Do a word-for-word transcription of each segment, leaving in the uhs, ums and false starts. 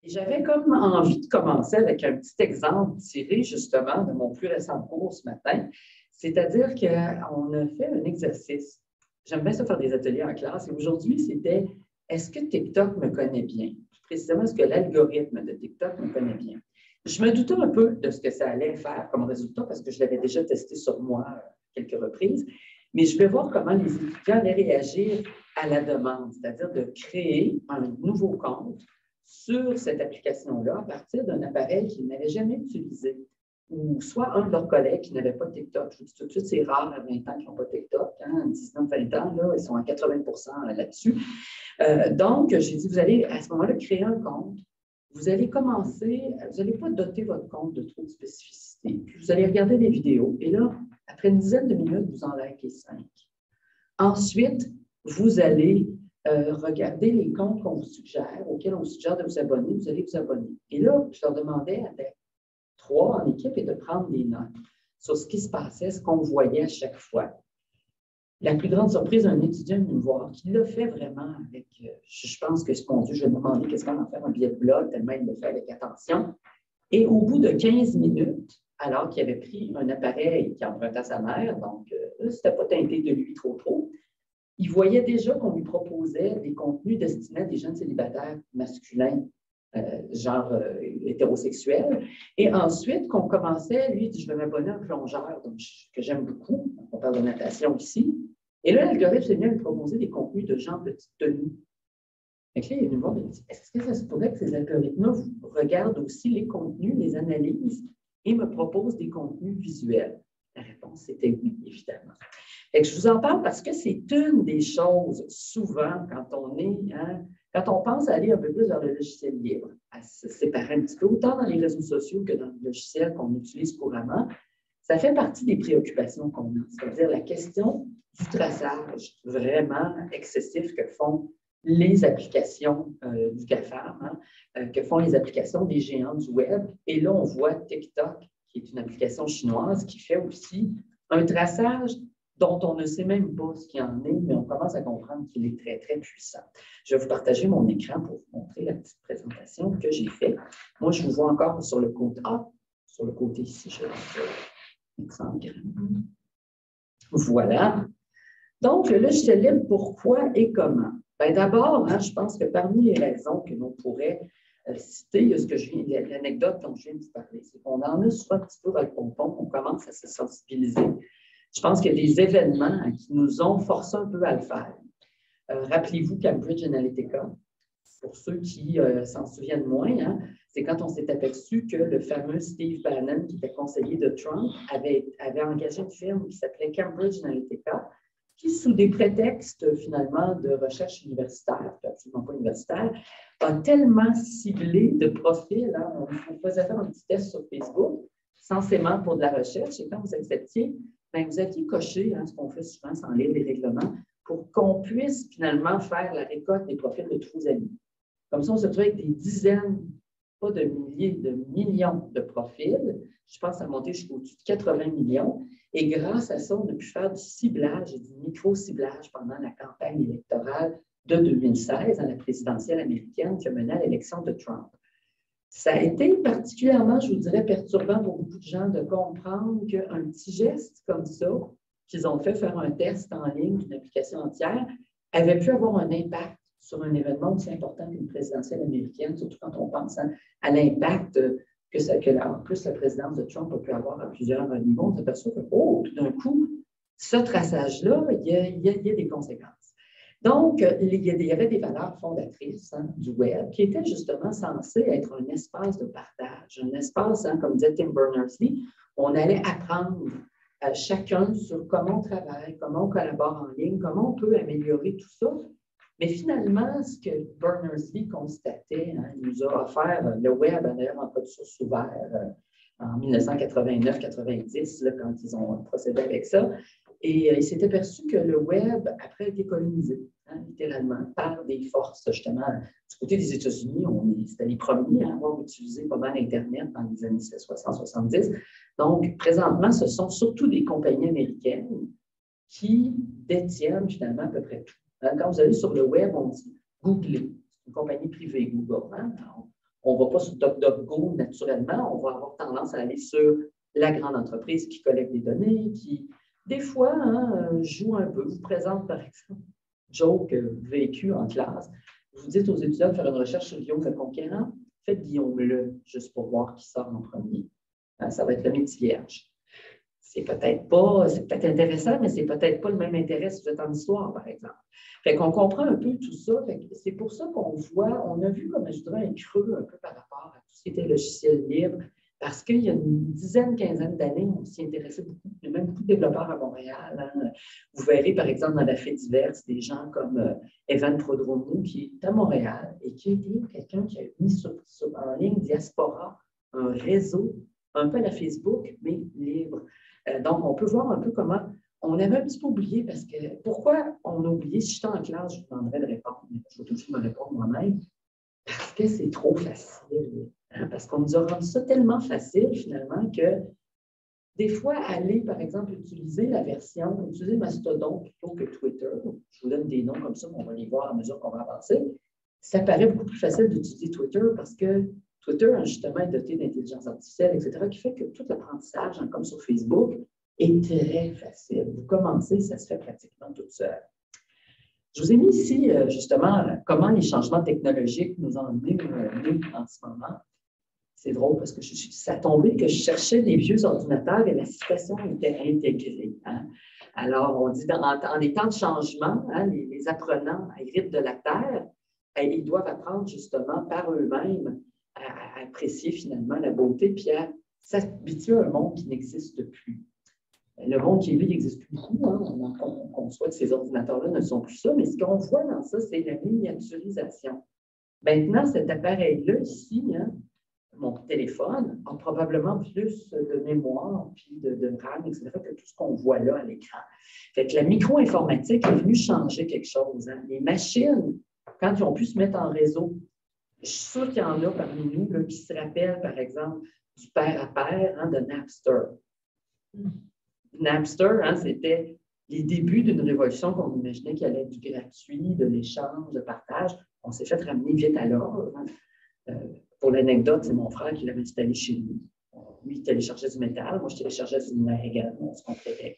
Et j'avais comme envie de commencer avec un petit exemple tiré justement de mon plus récent cours ce matin. C'est-à-dire qu'on a fait un exercice. J'aime bien ça faire des ateliers en classe. Et aujourd'hui, c'était est-ce que TikTok me connaît bien? Plus précisément, est-ce que l'algorithme de TikTok me connaît bien? Je me doutais un peu de ce que ça allait faire comme résultat parce que je l'avais déjà testé sur moi quelques reprises. Mais je vais voir comment les étudiants allaient réagir à la demande, c'est-à-dire de créer un nouveau compte sur cette application-là à partir d'un appareil qu'ils n'avaient jamais utilisé, ou soit un de leurs collègues qui n'avait pas de TikTok. Je vous dis tout de suite, c'est rare à vingt ans qu'ils n'ont pas de TikTok. Hein? dix-neuf vingt ans, là, ils sont à quatre-vingts pour cent là-dessus. Euh, donc, j'ai dit, vous allez à ce moment-là créer un compte. Vous allez commencer, vous n'allez pas doter votre compte de trop de spécificité. Puis vous allez regarder des vidéos. Et là, après une dizaine de minutes, vous en likez cinq. Ensuite, vous allez euh, regarder les comptes qu'on vous suggère, auxquels on vous suggère de vous abonner. Vous allez vous abonner. Et là, je leur demandais avec trois en équipe et de prendre des notes sur ce qui se passait, ce qu'on voyait à chaque fois. La plus grande surprise d'un étudiant de me voir, qui l'a fait vraiment avec, euh, je pense que, mon Dieu, je vais me demander qu'est-ce qu'on va faire un billet de blog, tellement il le fait avec attention. Et au bout de quinze minutes, alors qu'il avait pris un appareil qui empruntait à sa mère, donc euh, c'était pas teinté de lui trop trop, il voyait déjà qu'on lui proposait des contenus destinés à des jeunes célibataires masculins, euh, genre euh, hétérosexuels. Et ensuite, qu'on commençait, lui, il dit, je vais m'abonner à un plongeur, donc, que j'aime beaucoup. On parle de natation ici. Et là, l'algorithme s'est mis à lui proposer des contenus de gens petite tenue. Et là, il est venu me voir et il dit, est-ce que ça se pourrait que ces algorithmes-là regardent aussi les contenus, les analysent et me proposent des contenus visuels? La réponse était oui, évidemment. Et que je vous en parle parce que c'est une des choses, souvent, quand on est, hein, quand on pense aller un peu plus vers le logiciel libre, à se séparer un petit peu, autant dans les réseaux sociaux que dans le logiciel qu'on utilise couramment, ça fait partie des préoccupations qu'on a. C'est-à-dire la question du traçage vraiment excessif que font les applications euh, du GAFAM, hein, euh, que font les applications des géants du web. Et là, on voit TikTok, qui est une application chinoise, qui fait aussi un traçage dont on ne sait même pas ce qu'il en est, mais on commence à comprendre qu'il est très, très puissant. Je vais vous partager mon écran pour vous montrer la petite présentation que j'ai faite. Moi, je vous vois encore sur le côté A, sur le côté ici, je vais l'écran grand. Voilà. Donc, le logiciel libre, pourquoi et comment? Bien, d'abord, hein, je pense que parmi les raisons que l'on pourrait euh, citer, il y a ce que je viens, l'anecdote dont je viens de vous parler, c'est qu'on en a souvent un petit peu dans le pompon, on commence à se sensibiliser. Je pense qu'il y a des événements hein, qui nous ont forcé un peu à le faire. Euh, Rappelez-vous Cambridge Analytica, pour ceux qui euh, s'en souviennent moins, hein, c'est quand on s'est aperçu que le fameux Steve Bannon, qui était conseiller de Trump, avait, avait engagé une firme qui s'appelait Cambridge Analytica, qui, sous des prétextes finalement de recherche universitaire, absolument pas universitaire, a tellement ciblé de profils. Hein, on, on faisait faire un petit test sur Facebook, censément pour de la recherche, et quand vous acceptiez, bien, vous aviez coché, hein, ce qu'on fait souvent sans lire les règlements, pour qu'on puisse finalement faire la récolte des profils de tous vos amis. Comme ça, on se retrouve avec des dizaines, pas de milliers, de millions de profils. Je pense à monter jusqu'au-dessus de quatre-vingts millions. Et grâce à ça, on a pu faire du ciblage et du micro-ciblage pendant la campagne électorale de deux mille seize, à la présidentielle américaine qui a mené à l'élection de Trump. Ça a été particulièrement, je vous dirais, perturbant pour beaucoup de gens de comprendre qu'un petit geste comme ça, qu'ils ont fait faire un test en ligne d'une application entière, avait pu avoir un impact sur un événement aussi important qu'une présidentielle américaine, surtout quand on pense hein, à l'impact que, ça, que en plus la présidence de Trump a pu avoir à plusieurs niveaux. On s'aperçoit que, oh, tout d'un coup, ce traçage-là, il y a, il y a, il y a des conséquences. Donc, il y avait des valeurs fondatrices hein, du web qui étaient justement censées être un espace de partage, un espace, hein, comme disait Tim Berners-Lee, où on allait apprendre euh, chacun sur comment on travaille, comment on collabore en ligne, comment on peut améliorer tout ça. Mais finalement, ce que Berners-Lee constatait, hein, il nous a offert euh, le web, d'ailleurs en code source ouvert euh, en mille neuf cent quatre-vingt-neuf quatre-vingt-dix, quand ils ont procédé avec ça. Et euh, il s'est aperçu que le web, après, a été colonisé, hein, littéralement, par des forces, justement. Du côté des États-Unis, c'était les premiers à avoir utilisé pas mal Internet dans les années soixante soixante-dix. Donc, présentement, ce sont surtout des compagnies américaines qui détiennent finalement à peu près tout. Quand vous allez sur le web, on dit Google, c'est une compagnie privée, Google. Hein? on ne va pas sur DuckDuckGo naturellement, on va avoir tendance à aller sur la grande entreprise qui collecte des données, qui, des fois, hein, joue un peu, vous présente, par exemple, joke vécu en classe, vous dites aux étudiants de faire une recherche sur Guillaume le Conquérant, faites Guillaume le, juste pour voir qui sort en premier. Hein, ça va être le métier vierge. C'est peut-être pas, c'est peut-être intéressant, mais c'est peut-être pas le même intérêt si vous êtes en histoire, par exemple. Fait qu'on comprend un peu tout ça. C'est pour ça qu'on voit, on a vu, comme je dirais, un creux un peu par rapport à tout ce qui était logiciel libre, parce qu'il y a une dizaine, quinzaine d'années, on s'y intéressait beaucoup. Il y a même beaucoup de développeurs à Montréal. Hein. Vous verrez, par exemple, dans la fête diverse, des gens comme euh, Evan Prodromou, qui est à Montréal et qui a été quelqu'un qui a mis sur, sur, en ligne Diaspora, un réseau, un peu à la Facebook, mais libre. Euh, donc, on peut voir un peu comment on avait un petit peu oublié, parce que pourquoi on a oublié? Si j'étais en classe, je vous demanderais de répondre, mais je vais toujours me répondre moi-même, parce que c'est trop facile. Hein? Parce qu'on nous a rendu ça tellement facile, finalement, que des fois, aller, par exemple, utiliser la version, utiliser Mastodon plutôt que Twitter, je vous donne des noms comme ça, on va les voir à mesure qu'on va avancer, ça paraît beaucoup plus facile d'utiliser Twitter parce que Twitter, justement, est doté d'intelligence artificielle, et cetera, qui fait que tout l'apprentissage, hein, comme sur Facebook, est très facile. Vous commencez, ça se fait pratiquement tout seul. Je vous ai mis ici, justement, comment les changements technologiques nous ont amenés nous, en ce moment. C'est drôle parce que je, ça a tombé que je cherchais des vieux ordinateurs et la situation était intégrée. Hein. Alors, on dit, dans, en des temps de changement, hein, les, les apprenants héritent de la Terre, et ils doivent apprendre justement par eux-mêmes à, à apprécier finalement la beauté, puis à s'habituer à un monde qui n'existe plus. Le monde qui est vu n'existe plus beaucoup. Hein. On, on conçoit que ces ordinateurs-là ne sont plus ça, mais ce qu'on voit dans ça, c'est la miniaturisation. Maintenant, cet appareil-là, ici, hein, mon téléphone, a probablement plus de mémoire, puis de, de RAM, et cetera, que tout ce qu'on voit là à l'écran. Fait que la micro-informatique est venue changer quelque chose. Hein. Les machines, quand ils ont pu se mettre en réseau, je suis sûre qu'il y en a parmi nous là, qui se rappellent, par exemple, du pair à pair hein, de Napster. Napster, hein, c'était les débuts d'une révolution qu'on imaginait qu'il allait être du gratuit, de l'échange, de partage. On s'est fait ramener vite à l'ordre. Hein. Euh, pour l'anecdote, c'est mon frère qui l'avait installé chez lui. Lui, il téléchargeait du métal, moi, je téléchargeais du numérique également, on se complétait.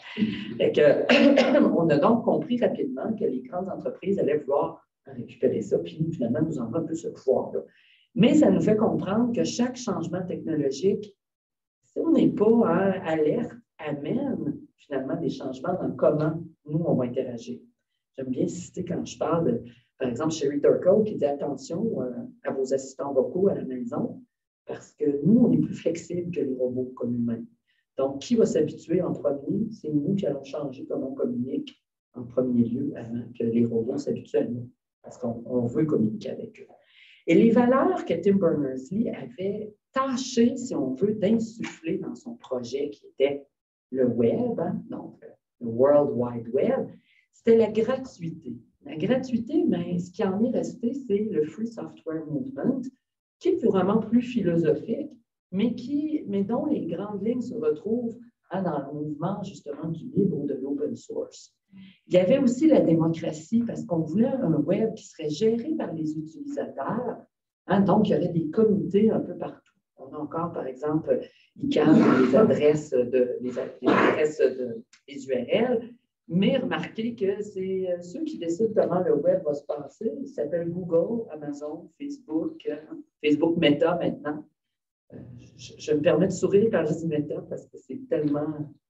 On a donc compris rapidement que les grandes entreprises allaient vouloir récupérer ça, puis finalement, nous en un peu ce pouvoir-là. Mais ça nous fait comprendre que chaque changement technologique, si on n'est pas hein, alerte, amène finalement des changements dans comment nous, on va interagir. J'aime bien citer quand je parle, de, par exemple, Sherry Turkle qui dit attention euh, à vos assistants vocaux à la maison, parce que nous, on est plus flexibles que les robots comme humains. Donc, qui va s'habituer en premier? C'est nous qui allons changer comment on communique en premier lieu avant que les robots s'habituent à nous, parce qu'on veut communiquer avec eux. Et les valeurs que Tim Berners-Lee avait tâché, si on veut, d'insuffler dans son projet qui était le web, hein, donc le World Wide Web, c'était la gratuité. La gratuité, bien, ce qui en est resté, c'est le Free Software Movement, qui est vraiment plus philosophique, mais, qui, mais dont les grandes lignes se retrouvent hein, dans le mouvement justement du libre ou de l'open source. Il y avait aussi la démocratie, parce qu'on voulait un web qui serait géré par les utilisateurs, hein, donc il y aurait des comités un peu partout. On a encore, par exemple, I C A N, les adresses, de, les, les adresses de, des U R L, mais remarquez que c'est ceux qui décident comment le web va se passer. Ils s'appellent Google, Amazon, Facebook, euh, Facebook Meta maintenant. Euh, je, je me permets de sourire quand je dis Meta parce que c'est tellement...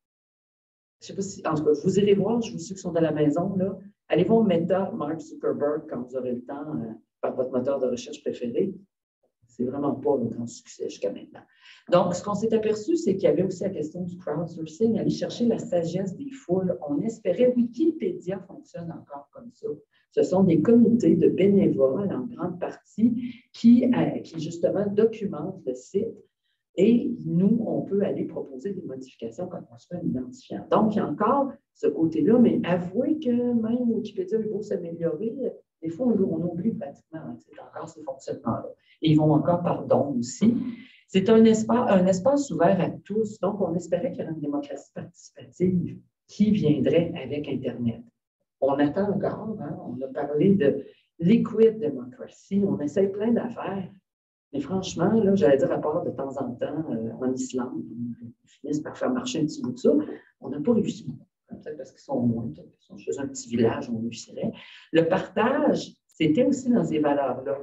Je ne sais pas si... En tout cas, vous irez voir, je vous ceux qui sont à la maison, là. Allez voir Meta, Mark Zuckerberg, quand vous aurez le temps, euh, par votre moteur de recherche préféré. C'est vraiment pas un grand succès jusqu'à maintenant. Donc, ce qu'on s'est aperçu, c'est qu'il y avait aussi la question du crowdsourcing, aller chercher la sagesse des foules. On espérait, Wikipédia fonctionne encore comme ça. Ce sont des comités de bénévoles, en grande partie, qui, qui justement documentent le site. Et nous, on peut aller proposer des modifications quand on se fait un identifiant. Donc, il y a encore ce côté-là, mais avouez que même Wikipédia, il faut s'améliorer. Des fois, on, on oublie pratiquement hein, encore ces fonctionnements-là. Et ils vont encore par don aussi. C'est un espace, un espace ouvert à tous. Donc, on espérait qu'il y aurait une démocratie participative qui viendrait avec Internet. On attend encore. Hein, on a parlé de liquid democracy. On essaie plein d'affaires. Mais franchement, là, j'allais dire à part de temps en temps euh, en Islande, ils finissent par faire marcher un petit bout de ça. On n'a pas réussi. Peut-être parce qu'ils sont moins, peut-être qu'ils sont chez un petit village, on réussirait. Le partage, c'était aussi dans ces valeurs-là.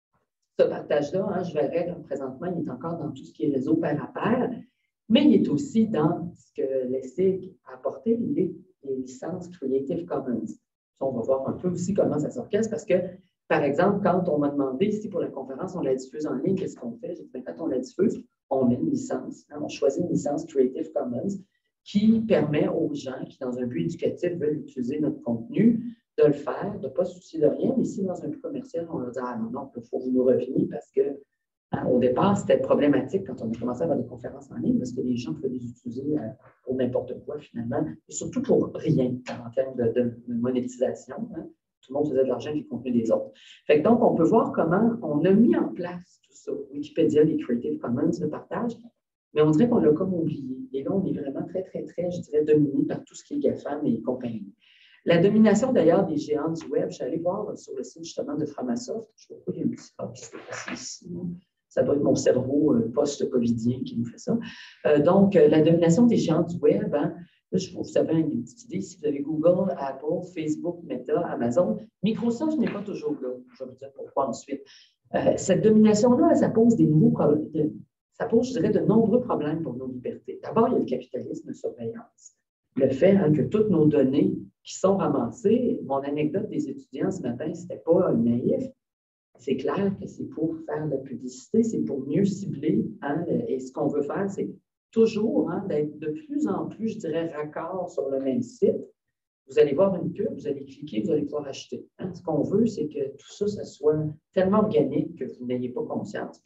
Ce partage-là, hein, je verrais, là, présentement, il est encore dans tout ce qui est réseau pair à pair, mais il est aussi dans ce que l'E S I G a apporté, les, les licences Creative Commons. Ça, on va voir un peu aussi comment ça s'orchestre, parce que, par exemple, quand on m'a demandé ici pour la conférence, on la diffuse en ligne, qu'est-ce qu'on fait? J'ai dit, quand on la diffuse, on met une licence, hein, on choisit une licence Creative Commons qui permet aux gens qui, dans un but éducatif, veulent utiliser notre contenu, de le faire, de ne pas se soucier de rien. Mais si dans un but commercial, on leur dit, ah non, non, il faut que vous nous reveniez parce que hein, au départ, c'était problématique quand on a commencé à avoir des conférences en ligne parce que les gens pouvaient les utiliser euh, pour n'importe quoi finalement, et surtout pour rien en termes de, de, de monétisation. Hein. Tout le monde faisait de l'argent avec les contenus des autres. Fait que donc, on peut voir comment on a mis en place tout ça. Wikipédia, les Creative Commons, le partage, mais on dirait qu'on l'a comme oublié. Et là, on est vraiment très, très, très, je dirais, dominé par tout ce qui est GAFAM et compagnie. La domination, d'ailleurs, des géants du web, je suis allée voir sur le site, justement, de Framasoft. Je vois pas, il y a un petit hop qui s'est passé ici. Ça doit être mon cerveau euh, post-covidien qui nous fait ça. Euh, donc, euh, la domination des géants du web, hein, là, je, vous savez, une petite idée, si vous avez Google, Apple, Facebook, Meta, Amazon, Microsoft n'est pas toujours là. Je vais vous dire pourquoi ensuite. Euh, cette domination-là, ça pose des nouveaux problèmes. De, ça pose, je dirais, de nombreux problèmes pour nos libertés. D'abord, il y a le capitalisme de surveillance. Le fait hein, que toutes nos données qui sont ramassées, mon anecdote des étudiants ce matin, ce n'était pas naïf. C'est clair que c'est pour faire de la publicité, c'est pour mieux cibler. Hein, et ce qu'on veut faire, c'est toujours hein, d'être de plus en plus, je dirais, raccord sur le même site. Vous allez voir une pub, vous allez cliquer, vous allez pouvoir acheter. Hein. Ce qu'on veut, c'est que tout ça, ça soit tellement organique que vous n'ayez pas conscience.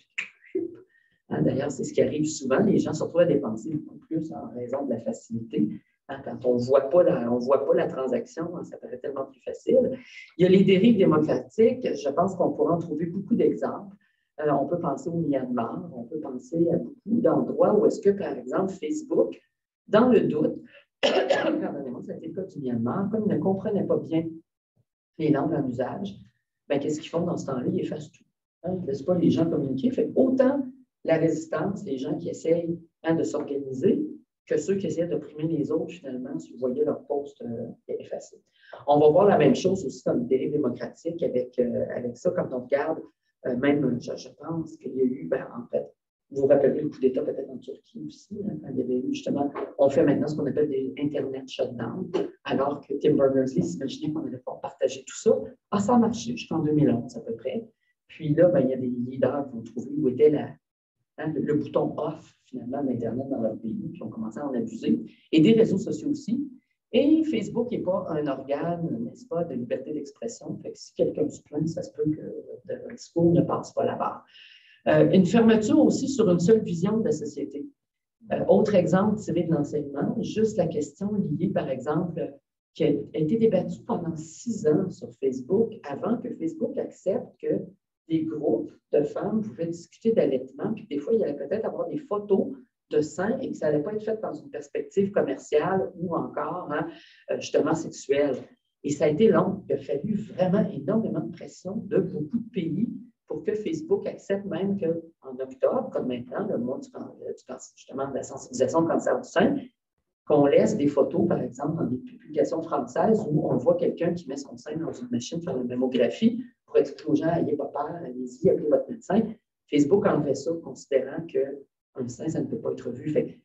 Hein, d'ailleurs, c'est ce qui arrive souvent. Les gens se retrouvent à dépenser beaucoup plus en raison de la facilité. Hein, quand on ne voit pas la, on voit pas la transaction, hein, ça paraît tellement plus facile. Il y a les dérives démocratiques. Je pense qu'on pourra en trouver beaucoup d'exemples. Euh, on peut penser au Myanmar, on peut penser à beaucoup d'endroits où est-ce que, par exemple, Facebook, dans le doute, pardonnez-moi, c'était le cas du Myanmar, comme ils ne comprenaient pas bien les langues en usage, ben, qu'est-ce qu'ils font dans ce temps-là? Ils effacent tout. Hein, ils ne laissent pas les gens communiquer. Fait autant la résistance, les gens qui essayent hein, de s'organiser, que ceux qui essaient d'opprimer les autres, finalement, si vous voyez leur poste euh, effacé. On va voir la même chose aussi dans le dérive démocratique avec, euh, avec ça, quand on regarde, euh, même, je, je pense qu'il y a eu, ben, en fait, vous vous rappelez le coup d'État peut-être en Turquie aussi, hein, quand il y avait eu justement, on fait maintenant ce qu'on appelle des Internet shutdown, alors que Tim Berners-Lee s'imaginait qu'on allait pouvoir partager tout ça. Ah, ça a marché jusqu'en deux mille onze à peu près. Puis là, ben, il y a des leaders qui ont trouvé où était la, hein, le, le bouton off, finalement, d'Internet dans leur pays, puis ont commencé à en abuser. Et des réseaux sociaux aussi. Et Facebook n'est pas un organe, n'est-ce pas, de liberté d'expression. Fait que si quelqu'un se plaint, ça se peut que le discours ne passe pas là-bas. Euh, une fermeture aussi sur une seule vision de la société. Euh, autre exemple tiré de l'enseignement, juste la question liée, par exemple, qui a été débattue pendant six ans sur Facebook, avant que Facebook accepte que des groupes de femmes pouvaient discuter d'allaitement, puis des fois, il y allait peut-être avoir des photos de seins et que ça n'allait pas être fait dans une perspective commerciale ou encore, hein, justement, sexuelle. Et ça a été long. Il a fallu vraiment énormément de pression de beaucoup de pays pour que Facebook accepte même qu'en octobre, comme maintenant, le mois du, du, justement de la sensibilisation au cancer du sein, qu'on laisse des photos, par exemple, dans des publications françaises où on voit quelqu'un qui met son sein dans une machine pour faire une mammographie pour expliquer aux gens, n'ayez pas peur, allez-y, appelez votre médecin. Facebook enlevait ça, considérant qu'un sein, ça ne peut pas être vu. Fait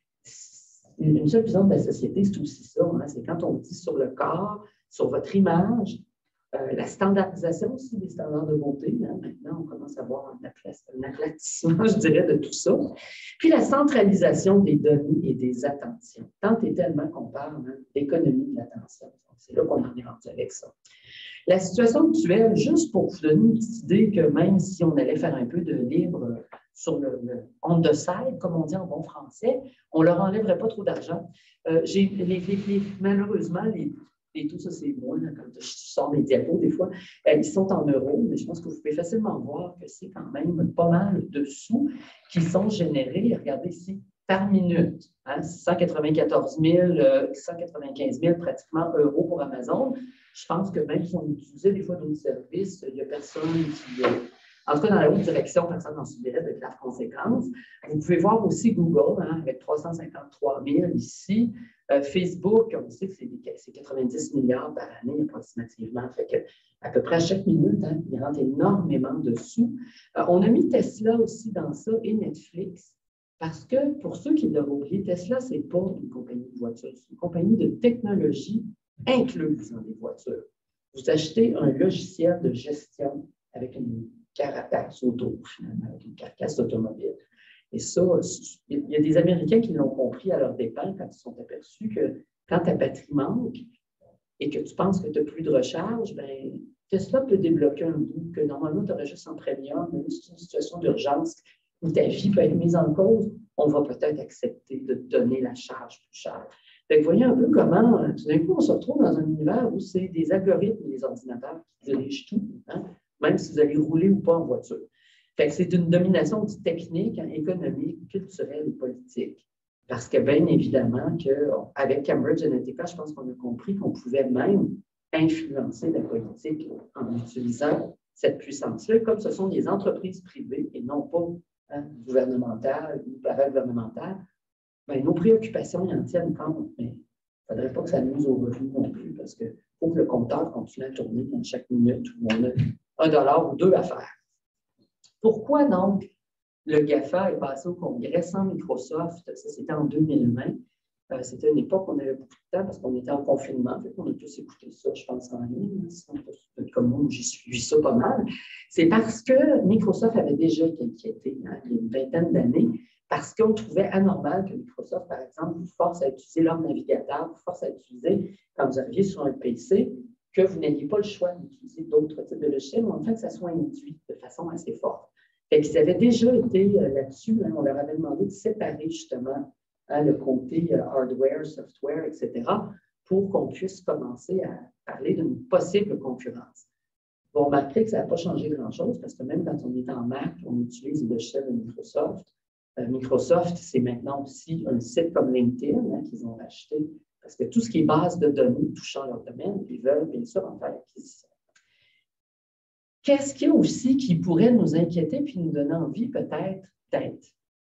une seule vision de la société, c'est aussi ça. Hein, c'est quand on dit sur le corps, sur votre image, euh, la standardisation aussi des standards de beauté. Hein, maintenant, on commence à voir un aplatissement, je dirais, de tout ça. Puis la centralisation des données et des attentions. Tant et tellement qu'on parle hein, d'économie de l'attention. C'est là qu'on en est rendu avec ça. La situation actuelle, juste pour vous donner une petite idée que même si on allait faire un peu de libre sur le, le on the side, comme on dit en bon français, on ne leur enlèverait pas trop d'argent. Euh, les, les, les, malheureusement, les, les taux, ça c'est moi, là, quand je sors mes diapos des fois, euh, ils sont en euros, mais je pense que vous pouvez facilement voir que c'est quand même pas mal de sous qui sont générés, regardez ici, par minute. Hein, cent quatre-vingt-quatorze mille, cent quatre-vingt-quinze mille pratiquement euros pour Amazon. Je pense que même si on utilisait des fois d'autres services, il n'y a personne qui... En tout cas, dans la haute direction, personne n'en subirait de graves conséquences. Vous pouvez voir aussi Google, hein, avec trois cent cinquante-trois mille ici. Euh, Facebook, on sait que c'est quatre-vingt-dix milliards par année approximativement. Fait que, à peu près à chaque minute, hein, il rentre énormément de sous. Euh, on a mis Tesla aussi dans ça et Netflix. Parce que, pour ceux qui l'auraient oublié, Tesla, ce n'est pas une compagnie de voitures, c'est une compagnie de technologie incluse dans les voitures. Vous achetez un logiciel de gestion avec une carapace auto, finalement, avec une carcasse automobile. Et ça, il y a des Américains qui l'ont compris à leur dépens quand ils se sont aperçus que quand ta batterie manque et que tu penses que tu n'as plus de recharge, bien, Tesla peut débloquer un bout que normalement tu aurais juste en premium, mais c'est une situation d'urgence où ta vie peut être mise en cause, on va peut-être accepter de te donner la charge plus chère. Fait que vous voyez un peu comment, tout d'un coup, on se retrouve dans un univers où c'est des algorithmes et des ordinateurs qui dirigent tout, hein, même si vous allez rouler ou pas en voiture. Fait que c'est une domination technique, hein, économique, culturelle et politique. Parce que, bien évidemment, qu'avec Cambridge Analytica, je pense qu'on a compris qu'on pouvait même influencer la politique en utilisant cette puissance-là, comme ce sont des entreprises privées et non pas hein, gouvernementales ou paragouvernementales. Bien, nos préoccupations y en tiennent compte, mais il ne faudrait pas que ça nuise aux revenus non plus, parce qu'il faut que le compteur continue à tourner dans chaque minute où on a un dollar ou deux à faire. Pourquoi donc le GAFA est passé au Congrès sans Microsoft? Ça, c'était en deux mille vingt. Euh, c'était une époque où on avait beaucoup de temps parce qu'on était en confinement. On a tous écouté ça, je pense, en ligne. Comme moi, j'ai suivi ça pas mal. C'est parce que Microsoft avait déjà été inquiété hein, il y a une vingtaine d'années parce qu'on trouvait anormal que Microsoft, par exemple, vous force à utiliser leur navigateur, vous force à utiliser, quand vous arriviez sur un P C, que vous n'ayez pas le choix d'utiliser d'autres types de logiciels, mais en fait, que ça soit induit de façon assez forte. Fait qu'ils avaient déjà été euh, là-dessus, hein, on leur avait demandé de séparer justement hein, le côté euh, hardware, software, et cetera, pour qu'on puisse commencer à parler d'une possible concurrence. Vous remarquerez que ça n'a pas changé grand-chose, parce que même quand on est en Mac, on utilise le logiciel de Microsoft. Euh, Microsoft, c'est maintenant aussi un site comme LinkedIn hein, qu'ils ont acheté, parce que tout ce qui est base de données touchant leur domaine, ils veulent bien sûr en faire l'acquisition. Qu'est-ce qu'il y a aussi qui pourrait nous inquiéter puis nous donner envie peut-être d'être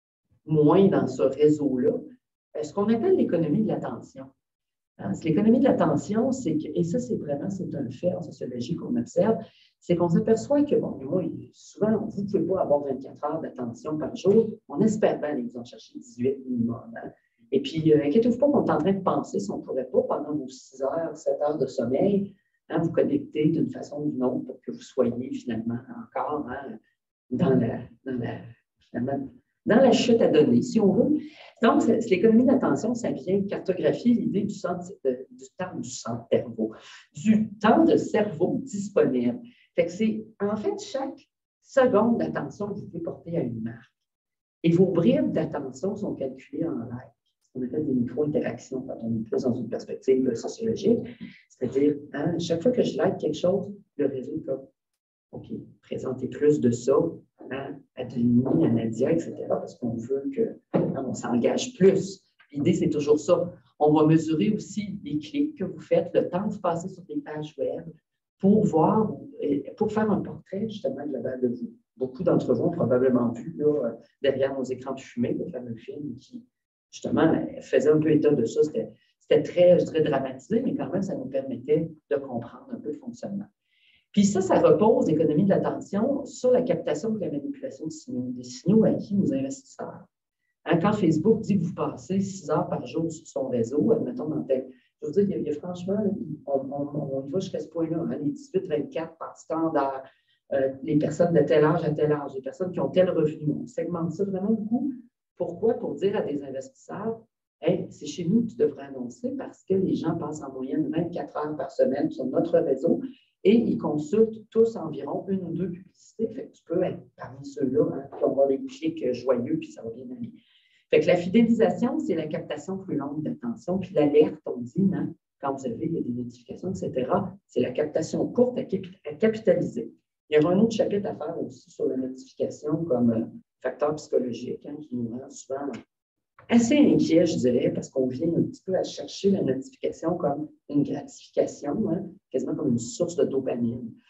moins dans ce réseau-là? Ce qu'on appelle l'économie de l'attention. Hein, l'économie de l'attention, c'est que, et ça c'est vraiment c'est un fait en sociologie qu'on observe, c'est qu'on s'aperçoit que, bon, moi, souvent, vous ne pouvez pas avoir vingt-quatre heures d'attention par jour. On espère bien aller vous en chercher dix-huit minimum. Hein. Et puis, euh, inquiétez-vous pas qu'on est en train de penser si on ne pourrait pas, pendant vos six heures, sept heures de sommeil, hein, vous connecter d'une façon ou d'une autre pour que vous soyez finalement encore hein, dans, la, dans, la, finalement, dans la chute à donner, si on veut. Donc, l'économie d'attention, ça vient cartographier l'idée du, centre, du temps du centre cerveau, du temps de cerveau disponible. Fait que c'est, en fait, chaque seconde d'attention que vous pouvez porter à une marque. Et vos bribes d'attention sont calculées en likes. On appelle des micro-interactions quand on est plus dans une perspective sociologique. C'est-à-dire, hein, chaque fois que je like quelque chose, le réseau est comme, OK, présentez plus de ça hein, à Denis, à Nadia, et cetera, parce qu'on veut qu'on hein, s'engage plus. L'idée, c'est toujours ça. On va mesurer aussi les clics que vous faites, le temps que vous passez sur des pages web pour voir, pour faire un portrait justement global de vous. Beaucoup d'entre vous ont probablement vu là, derrière nos écrans de fumée, le fameux film qui, justement, faisait un peu état de ça. C'était très, je dirais, dramatisé, mais quand même, ça nous permettait de comprendre un peu le fonctionnement. Puis ça, ça repose, l'économie de l'attention, sur la captation ou la manipulation de signaux, des signaux acquis aux investisseurs. Hein, quand Facebook dit que vous passez six heures par jour sur son réseau, admettons dans tel... Je veux dire, il y a, il y a franchement, on, on, on y va jusqu'à ce point-là, hein, les dix-huit vingt-quatre par standard, euh, les personnes de tel âge à tel âge, les personnes qui ont tel revenu, on segmente ça vraiment beaucoup. Pourquoi? Pour dire à des investisseurs, hey, c'est chez nous que tu devrais annoncer parce que les gens passent en moyenne vingt-quatre heures par semaine sur notre réseau et ils consultent tous environ une ou deux publicités. Fait que tu peux être parmi ceux-là hein, qui vont avoir des clics joyeux puis ça va bien aller. Fait que la fidélisation, c'est la captation plus longue d'attention. Puis l'alerte, on dit, hein, quand vous avez il y a des notifications, et cetera, c'est la captation courte à, à capitaliser. Il y aura un autre chapitre à faire aussi sur la notification comme euh, facteur psychologique hein, qui nous rend souvent assez inquiets, je dirais, parce qu'on vient un petit peu à chercher la notification comme une gratification, hein, quasiment comme une source de dopamine.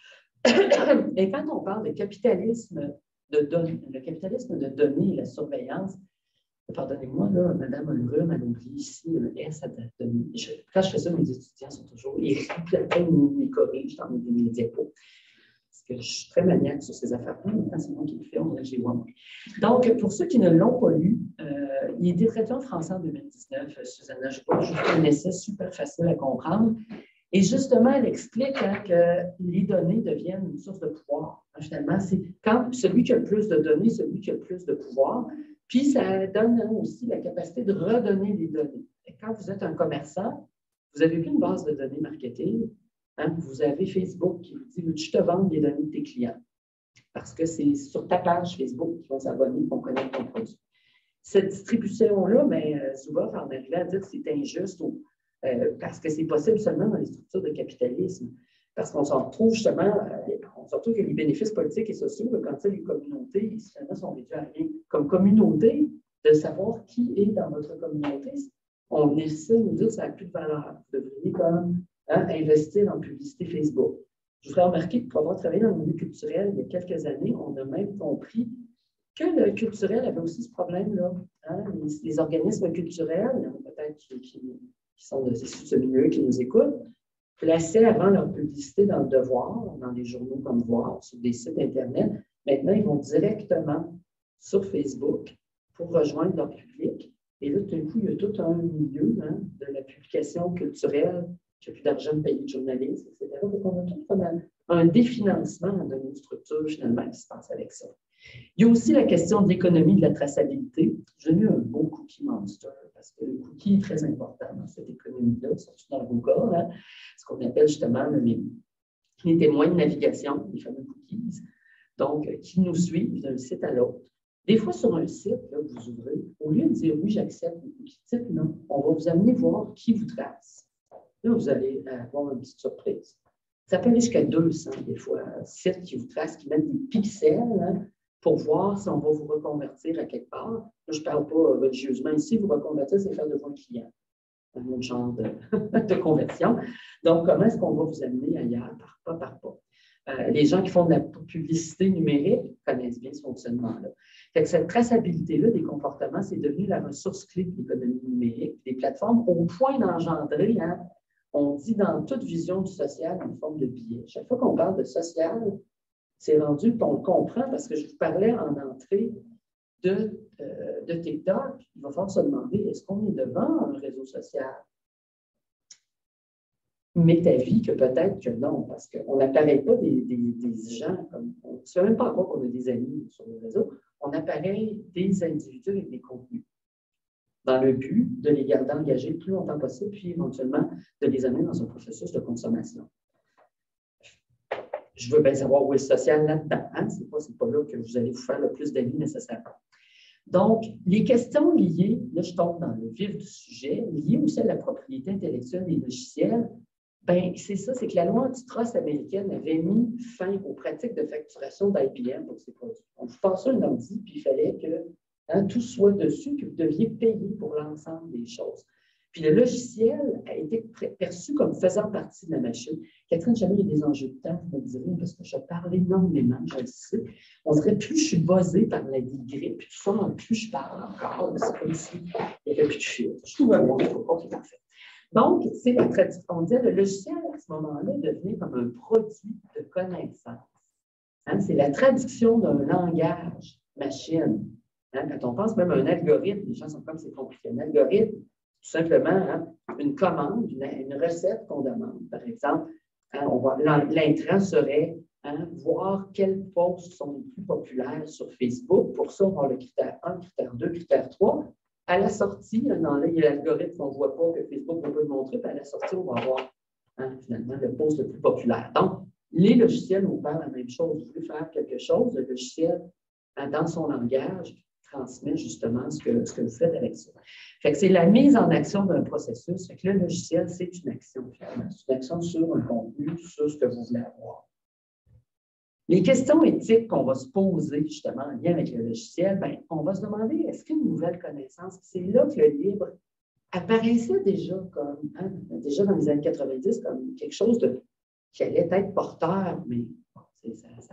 Et quand on parle de capitalisme de données, le capitalisme de données et la surveillance, pardonnez-moi, là, Mme Olrum, elle oublie ici le S à données. Je, quand je fais ça, mes étudiants sont toujours, ils rient, puis après, ils me corrigent dans mes, mes diapos. Parce que je suis très maniaque sur ces affaires-là, mais quand c'est moi qui le fais, on dirait que j'ai moins. Donc, pour ceux qui ne l'ont pas lu, euh, il a été traité en français en deux mille dix-neuf, Susanna. Je vous fais un essai super facile à comprendre. Et justement, elle explique hein, que les données deviennent une source de pouvoir. Hein, finalement, c'est quand celui qui a le plus de données, celui qui a le plus de pouvoir. Puis, ça donne hein, aussi la capacité de redonner les données. Et quand vous êtes un commerçant, vous n'avez plus une base de données marketing. Hein, vous avez Facebook qui vous dit « Veux-tu te vendre les données de tes clients? » Parce que c'est sur ta page Facebook qu'ils vont s'abonner pour connaître ton produit. Cette distribution-là, mais Zuboff en arrivait à dire que c'est injuste ou, euh, parce que c'est possible seulement dans les structures de capitalisme. Parce qu'on s'en retrouve justement, euh, on se retrouve que les bénéfices politiques et sociaux, quand les communautés, finalement, sont réduits à rien. Comme communauté, de savoir qui est dans votre communauté, on essaie de nous dire que ça n'a plus de valeur. Vous devriez comme hein, investir en publicité Facebook. Je voudrais remarquer que pour avoir travaillé dans le milieu culturel il y a quelques années, on a même compris que le culturel avait aussi ce problème-là. Hein? Les, les organismes culturels, peut-être qui, qui, qui sont de ce milieu, qui nous écoutent, plaçaient avant leur publicité dans le Devoir, dans des journaux comme Voir, sur des sites Internet. Maintenant, ils vont directement sur Facebook pour rejoindre leur public. Et là, tout d'un coup, il y a tout un milieu hein, de la publication culturelle qui n'a plus d'argent de payer de journalistes, et cetera. Donc, on a tout comme un, un définancement dans une structure, finalement, qui se passe avec ça. Il y a aussi la question de l'économie de la traçabilité. J'ai mis un beau cookie monster parce que le cookie est très important dans cette économie-là, surtout dans Google, hein, ce qu'on appelle justement les, les témoins de navigation, les fameux cookies, donc qui nous suivent d'un site à l'autre. Des fois, sur un site, là, vous ouvrez, au lieu de dire oui, j'accepte le cookie, dites non, on va vous amener voir qui vous trace. Là, vous allez avoir une petite surprise. Ça peut aller jusqu'à deux cents, des fois, sites qui vous tracent, qui mettent des pixels, hein, pour voir si on va vous reconvertir à quelque part. Là, je ne parle pas religieusement ici, vous reconvertir, c'est faire de vos clients. Un autre genre de, de conversion. Donc, comment est-ce qu'on va vous amener ailleurs, par pas par pas? Euh, les gens qui font de la publicité numérique connaissent bien ce fonctionnement-là. Fait que cette traçabilité-là des comportements, c'est devenu la ressource clé de l'économie numérique. Les plateformes, au point d'engendrer, hein, on dit dans toute vision du social une forme de biais. Chaque fois qu'on parle de social, c'est rendu, puis on le comprend parce que je vous parlais en entrée de, euh, de TikTok. Il va falloir se demander, est-ce qu'on est devant un réseau social? Mais ta vie que peut-être que non, parce qu'on n'apparaît pas des, des, des gens comme. On ne sait même pas encore qu'on a des amis sur le réseau. On apparaît des individus avec des contenus dans le but de les garder engagés le plus longtemps possible, puis éventuellement de les amener dans un processus de consommation. Je veux bien savoir où est le social là-dedans. Hein? Ce n'est pas, pas là que vous allez vous faire le plus d'amis nécessairement. Donc, les questions liées, là je tombe dans le vif du sujet, liées aussi à la propriété intellectuelle des logiciels, bien, c'est ça, c'est que la loi antitrust américaine avait mis fin aux pratiques de facturation d'I B M pour ces produits. On vous passe un ordi, puis il fallait que hein, tout soit dessus, que vous deviez payer pour l'ensemble des choses. Puis le logiciel a été perçu comme faisant partie de la machine. Catherine, jamais il y a des enjeux de temps, vous me direz, parce que je parle énormément, je le sais. On dirait plus je suis buzzée par la grippe, puis tout ça, plus je parle encore. C'est comme si il n'y avait plus de fil. Je trouve un bon OK, parfait. Donc, c'est la traduction. On dit le logiciel, à ce moment-là, devenait comme un produit de connaissance. Hein, c'est la traduction d'un langage machine. Hein, quand on pense même à un algorithme, les gens sont comme c'est compliqué. Un algorithme, tout simplement, hein, une commande, une, une recette qu'on demande. Par exemple, hein, l'intrant serait hein, voir quels posts sont les plus populaires sur Facebook. Pour ça, on va le critère un, critère deux, critère trois. À la sortie, dans là, il y a l'algorithme qu'on ne voit pas, que Facebook ne va pas le montrer, puis à la sortie, on va voir hein, finalement le post le plus populaire. Donc, les logiciels nous parlent la même chose. Vous voulez faire quelque chose, le logiciel, hein, dans son langage, transmet justement ce que, ce que vous faites avec ça. Fait que c'est la mise en action d'un processus. Fait que le logiciel, c'est une action, finalement. C'est une action sur un contenu, sur ce que vous voulez avoir. Les questions éthiques qu'on va se poser justement en lien avec le logiciel, bien, on va se demander, est-ce qu'une nouvelle connaissance, c'est là que le libre apparaissait déjà comme, hein, déjà dans les années quatre-vingt-dix, comme quelque chose de, qui allait être porteur, mais bon,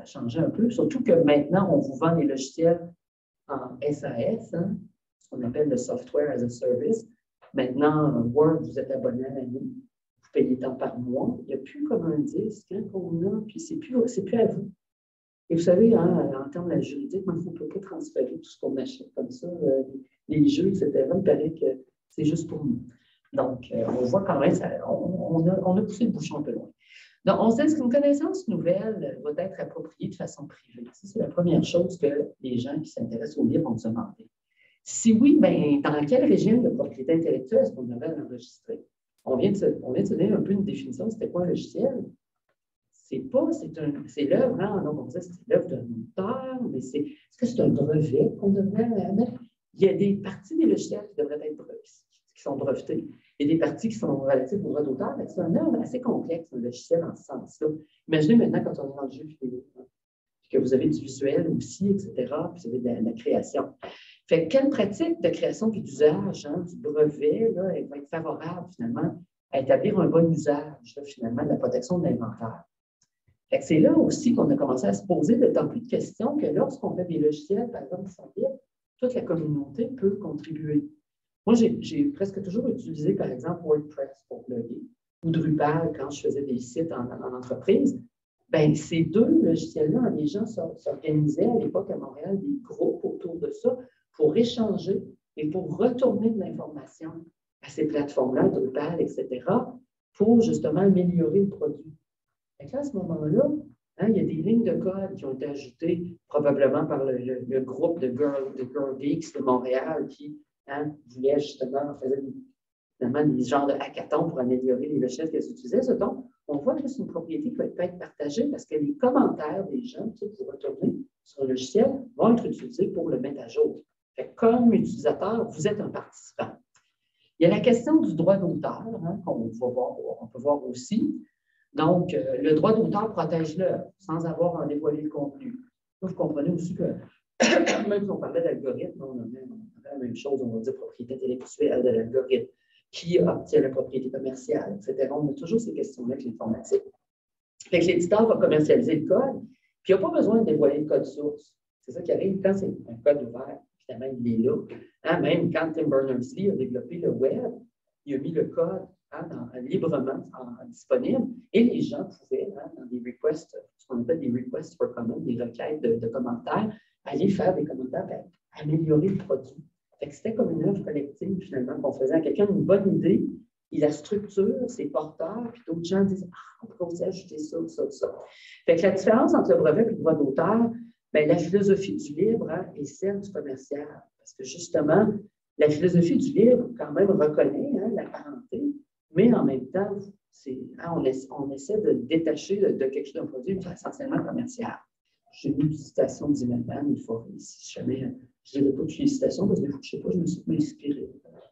ça a changé un peu, surtout que maintenant, on vous vend les logiciels en S A S, hein, ce qu'on appelle le Software as a Service. Maintenant, Word, vous êtes abonné à l'année, vous payez tant par mois. Il n'y a plus comme un disque hein, qu'on a, puis c'est plus, c'est plus à vous. Et vous savez, hein, en termes de juridique, il ne faut pas transférer tout ce qu'on achète comme ça, euh, les jeux, et cetera. Il paraît que c'est juste pour nous. Donc, euh, on voit quand même, ça, on, on, a, on a poussé le bouchon un peu loin. Donc, on sait qu'une connaissance nouvelle va être appropriée de façon privée. Ça, c'est la première chose que les gens qui s'intéressent au livre vont se demander. Si oui, bien, dans quel régime de propriété intellectuelle est-ce qu'on devrait l'enregistrer? On vient de se, on vient de se donner un peu une définition, c'était quoi un logiciel? C'est pas, c'est l'œuvre, hein, donc on disait c'est l'œuvre d'un auteur, mais c'est, est-ce que c'est un brevet qu'on devrait mettre? Il y a des parties des logiciels qui devraient être qui sont brevetés. Il y a des parties qui sont relatives au droit d'auteur, mais c'est une œuvre assez complexe, un logiciel en ce sens-là. Imaginez maintenant quand on est dans le jeu vidéo, que vous avez du visuel aussi, et cetera, puis vous avez de la, de la création. Fait quelle pratique de création et d'usage hein, du brevet là, elle va être favorable finalement à établir un bon usage là, finalement de la protection de l'inventaire? C'est là aussi qu'on a commencé à se poser d'autant plus de questions que lorsqu'on fait des logiciels, par exemple, qui sont libres, toute la communauté peut contribuer. Moi, j'ai presque toujours utilisé, par exemple, WordPress pour bloguer ou Drupal quand je faisais des sites en, en entreprise. Bien, ces deux logiciels-là, les gens s'organisaient à l'époque à Montréal, des groupes autour de ça pour échanger et pour retourner de l'information à ces plateformes-là, Drupal, et cetera, pour justement améliorer le produit. Et là, à ce moment-là, hein, il y a des lignes de code qui ont été ajoutées probablement par le, le, le groupe de Girl, de Girl Geeks de Montréal qui hein, voulait justement faire des, des genres de hackathons pour améliorer les logiciels qu'elles utilisaient. Donc, on voit que c'est une propriété qui peut être partagée parce que les commentaires des gens qui vont retourner sur le logiciel vont être utilisés pour le mettre à jour. Fait, comme utilisateur, vous êtes un participant. Il y a la question du droit d'auteur hein, qu'on va voir, on peut voir aussi. Donc, euh, le droit d'auteur protège l'œuvre sans avoir à en dévoiler le contenu. Vous comprenez aussi que, même si on parlait d'algorithme, on a la même chose, on va dire propriété intellectuelle de l'algorithme, qui obtient la propriété commerciale, et cetera. On a toujours ces questions-là avec l'informatique. Fait que l'éditeur va commercialiser le code, puis il n'a pas besoin de dévoiler le code source. C'est ça qui arrive quand c'est un code ouvert, évidemment, il est là. Hein, même quand Tim Berners-Lee a développé le web, il a mis le code hein, dans, librement en, en disponible et les gens pouvaient, hein, dans des requests, ce qu'on appelle des requests for comment, des requêtes de, de commentaires, aller faire des commentaires pour améliorer le produit. C'était comme une œuvre collective, finalement, qu'on faisait à quelqu'un une bonne idée, il la structure, ses porteurs, puis d'autres gens disent ah, on pourrait aussi ajouter ça, ça, ça. Fait que la différence entre le brevet et le droit d'auteur, bien, la philosophie du libre hein, est celle du commercial. Parce que justement, la philosophie du libre, quand même, reconnaît hein, la parenté, mais en même temps, hein, on, essa on essaie de détacher de, de quelque chose d'un produit essentiellement commercial. J'ai mis une citation d'Imaman, il faut, si jamais, je ne dirais pas toutes les citations, parce que je ne sais pas, je me suis inspirée.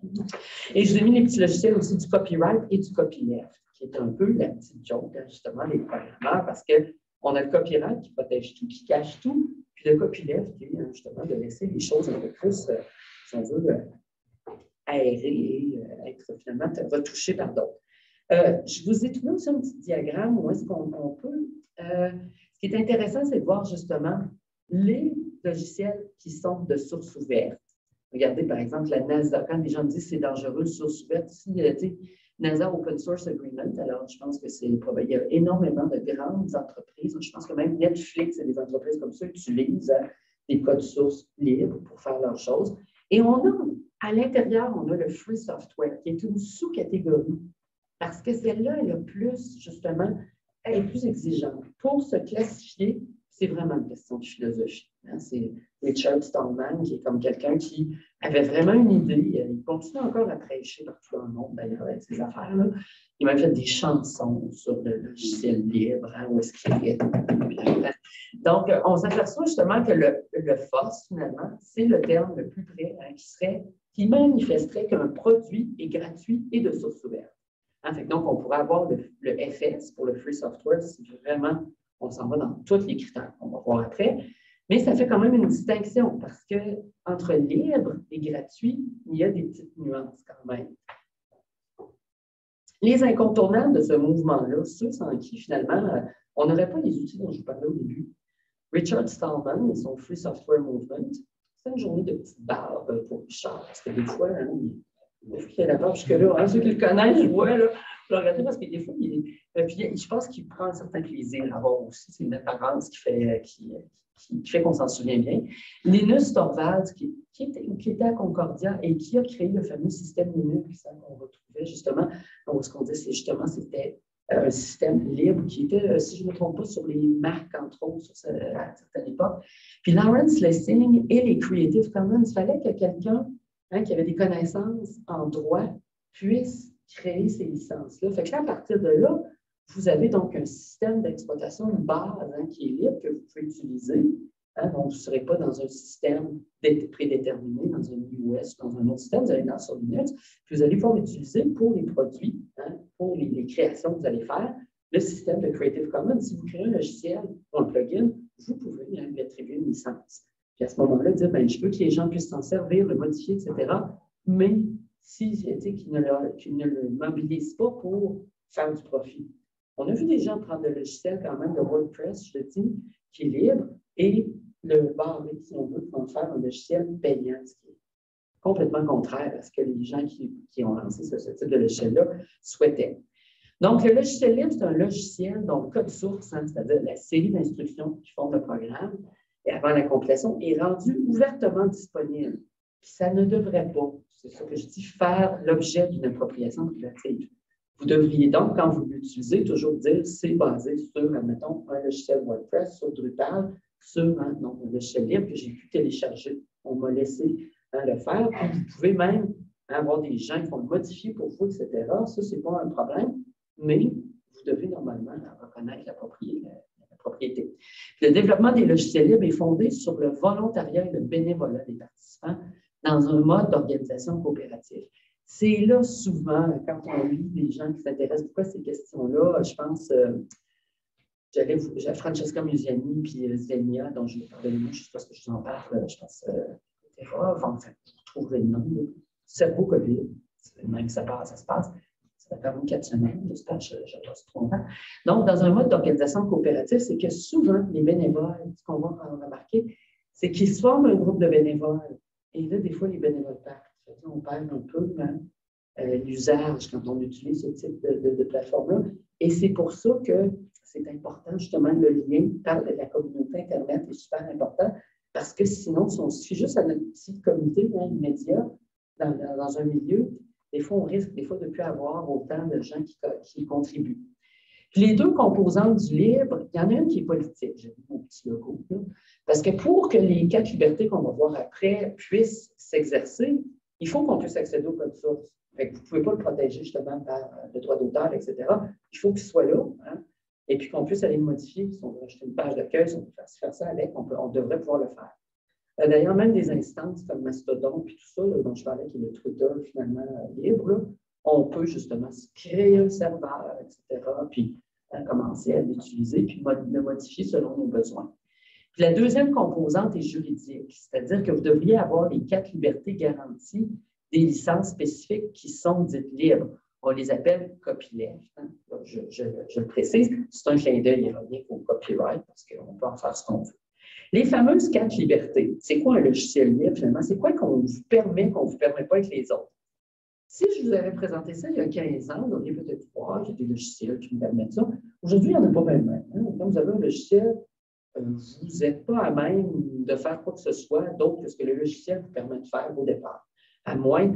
Et je vous ai mis les petits logiciels aussi du copyright et du copyleft, qui est un peu la petite joke, justement, les programmeurs, parce qu'on a le copyright qui protège tout, qui cache tout, puis le copyleft qui est justement de laisser les choses un peu plus, euh, si on veut, euh, aérées et euh, être finalement retouchées par d'autres. Euh, je vous ai trouvé aussi un petit diagramme où est-ce qu'on peut. Euh, ce qui est intéressant, c'est de voir justement les logiciels qui sont de source ouverte. Regardez, par exemple, la NASA, quand les gens disent que c'est dangereux, source ouverte, ici, il y a NASA Open Source Agreement, alors je pense que c'est probable. Il y a énormément de grandes entreprises. Je pense que même Netflix et des entreprises comme ça utilisent hein, des codes sources libres pour faire leurs choses. Et on a, à l'intérieur, on a le free software, qui est une sous-catégorie, parce que celle-là, elle a plus, justement, elle est plus exigeante. Pour se classifier, c'est vraiment une question de philosophie. Hein. C'est Richard Stallman, qui est comme quelqu'un qui avait vraiment une idée. Il continue encore à prêcher partout dans le monde, d'ailleurs, avec ces affaires-là. Il m'a fait des chansons sur le logiciel libre, hein, où est-ce qu'il est. Donc, on s'aperçoit justement que le, le F O S, finalement, c'est le terme le plus près, hein, qui serait, qui manifesterait qu'un produit est gratuit et de source ouverte. Hein, fait, donc, on pourrait avoir le, le F S pour le Free Software si vraiment on s'en va dans tous les critères qu'on va voir après. Mais ça fait quand même une distinction parce qu'entre libre et gratuit, il y a des petites nuances quand même. Les incontournables de ce mouvement-là, ceux sans qui, finalement, on n'aurait pas les outils dont je vous parlais au début. Richard Stallman et son Free Software Movement, c'est une journée de petite barbe pour Richard, parce que des fois, hein, il, il fait la barbe jusque-là. Hein, ceux qui le connaissent, je vois, là, je le regarde parce que des fois, il, euh, puis, je pense qu'il prend un certain plaisir à avoir aussi. C'est une apparence qui fait, qui, qui, qui fait qu'on s'en souvient bien. Linus Torvalds, qui, qui, était, qui était à Concordia et qui a créé le fameux système Linux hein, qu'on retrouvait justement. Donc, ce qu'on dit, c'est justement, c'était un système libre qui était, si je ne me trompe pas, sur les Mac, entre autres, sur ce, à une certaine époque. Puis Lawrence Lessig et les Creative Commons, il fallait que quelqu'un hein, qui avait des connaissances en droit puisse créer ces licences-là. Fait que là, à partir de là, vous avez donc un système d'exploitation, une base hein, qui est libre, que vous pouvez utiliser. Hein, donc, vous ne serez pas dans un système prédéterminé, dans un U S, dans un autre système, vous allez dans sur Linux, puis vous allez pouvoir utiliser pour les produits, hein, pour les, les créations que vous allez faire, le système de Creative Commons. Si vous créez un logiciel pour un plugin, vous pouvez hein, lui attribuer une licence. Puis à ce moment-là, dire, ben, je veux que les gens puissent s'en servir, le modifier, et cetera. Mais si, qu'ils ne, le, qu'ils ne le mobilisent pas pour faire du profit. On a vu des gens prendre le logiciel quand même de WordPress, je le dis, qui est libre, et le barrer, si on veut, pour en faire un logiciel payant, ce qui est complètement contraire à ce que les gens qui, qui ont lancé ce, ce type de logiciel-là souhaitaient. Donc, le logiciel libre, c'est un logiciel dont le code source, hein, c'est-à-dire la série d'instructions qui forment le programme, et avant la compilation, est rendu ouvertement disponible. Puis ça ne devrait pas, c'est ça que je dis, faire l'objet d'une appropriation privative. Vous devriez donc, quand vous l'utilisez, toujours dire c'est basé sur, admettons, un logiciel WordPress, sur Drupal, sur hein, non, un logiciel libre que j'ai pu télécharger. On m'a laissé hein, le faire. Puis vous pouvez même avoir des gens qui vont le modifier pour vous, et cetera. Ça, ce n'est pas un problème, mais vous devez normalement reconnaître la propriété. La propriété. Le développement des logiciels libres est fondé sur le volontariat et le bénévolat des participants dans un mode d'organisation coopérative. C'est là souvent, quand on lit des gens qui s'intéressent beaucoup à ces questions-là, je pense, euh, j'allais vous, j'ai Francesca Musiani puis Zenia, dont je vais parler, je ne sais pas ce que je vous en parle, je pense, euh, et cetera. Enfin, vous trouverez le nom. Cerveau COVID, c'est même que ça passe, ça se passe. Ça fait quand même quatre semaines, j'espère, je ne passe trop longtemps. Donc, dans un mode d'organisation coopérative, c'est que souvent, les bénévoles, ce qu'on va remarquer, c'est qu'ils se forment un groupe de bénévoles. Et là, des fois, les bénévoles partent. On perd un peu hein, euh, l'usage quand on utilise ce type de, de, de plateforme-là. Et c'est pour ça que c'est important, justement, le lien par la communauté Internet est super important, parce que sinon, si on se fie juste à notre petite communauté hein, immédiate dans, dans, dans un milieu, des fois, on risque des fois de ne plus avoir autant de gens qui, qui contribuent. Puis les deux composantes du libre, il y en a une qui est politique, j'ai vu mon petit logo, là, parce que pour que les quatre libertés qu'on va voir après puissent s'exercer, il faut qu'on puisse accéder au code source. Fait que vous ne pouvez pas le protéger justement par le droit d'auteur, et cetera. Il faut qu'il soit là, hein, et puis qu'on puisse aller le modifier. Si on veut acheter une page d'accueil, si on peut faire, faire ça avec, on, peut, on devrait pouvoir le faire. Euh, D'ailleurs, même des instances comme Mastodon et tout ça, là, dont je parlais, qui est le Twitter finalement euh, libre, là, on peut justement créer un serveur, et cetera, puis hein, commencer à l'utiliser, puis le modifier selon nos besoins. Puis la deuxième composante est juridique, c'est-à-dire que vous devriez avoir les quatre libertés garanties des licences spécifiques qui sont dites libres. On les appelle copyleft. Hein. Je, je, je le précise, c'est un clin d'œil ironique au copyright parce qu'on peut en faire ce qu'on veut. Les fameuses quatre libertés, c'est quoi un logiciel libre finalement? C'est quoi qu'on vous permet, qu'on ne vous permet pas avec les autres? Si je vous avais présenté ça il y a quinze ans, vous auriez peut-être voir, j'ai des logiciels qui me permettent ça. Aujourd'hui, il n'y en a pas même. Hein. Quand vous avez un logiciel, vous n'êtes pas à même de faire quoi que ce soit d'autre que ce que le logiciel vous permet de faire au départ. À moins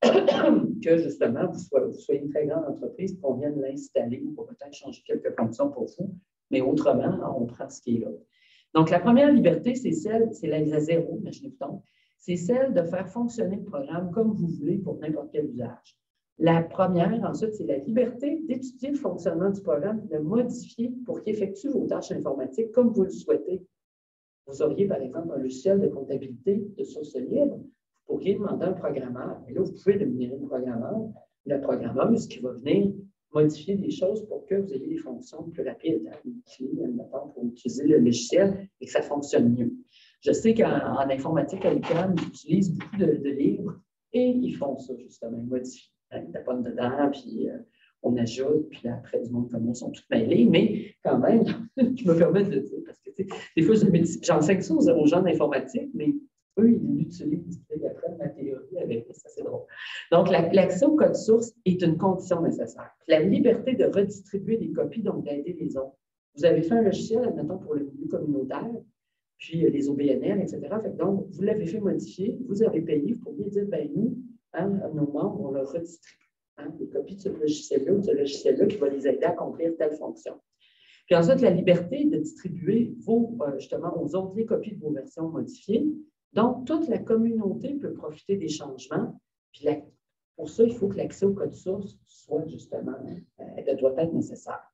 que, justement, vous soyez, vous soyez une très grande entreprise, qu'on vienne l'installer ou peut-être changer quelques fonctions pour vous. Mais autrement, on prend ce qui est là. Donc, la première liberté, c'est celle, c'est la, la zéro, imaginez-vous donc, c'est celle de faire fonctionner le programme comme vous voulez pour n'importe quel usage. La première, ensuite, c'est la liberté d'étudier le fonctionnement du programme et de le modifier pour qu'il effectue vos tâches informatiques comme vous le souhaitez. Vous auriez, par exemple, un logiciel de comptabilité de source libre. Vous pourriez demander à un programmeur, et là, vous pouvez rémunérer le programmeur, la programmeuse qui va venir modifier des choses pour que vous ayez des fonctions plus rapides, hein, pour utiliser le logiciel et que ça fonctionne mieux. Je sais qu'en en informatique à l'école, ils utilisent beaucoup de, de livres et ils font ça, justement, ils modifient. Ils taponnent dedans, puis euh, on ajoute, puis après, du monde comme moi sont tous mêlés, mais quand même, je me permets de le dire, parce que Des fois, j'enseigne ça aux, aux gens d'informatique, mais eux, ils l'utilisent. Ils apprennent ma théorie avec ça, c'est drôle. Donc, l'accès au code source est une condition nécessaire. La liberté de redistribuer des copies, donc d'aider les autres. Vous avez fait un logiciel, admettons, pour le milieu communautaire, puis les O B N L, et cetera. Fait que donc, vous l'avez fait modifier, vous avez payé, vous pourriez dire, ben nous, hein, nos membres, on leur redistribue hein, des copies de ce logiciel-là ou de ce logiciel-là qui va les aider à accomplir telle fonction. Puis ensuite, la liberté de distribuer vos, euh, justement aux autres les copies de vos versions modifiées. Donc, toute la communauté peut profiter des changements. Puis la, pour ça, il faut que l'accès au code source soit justement, euh, doit être nécessaire.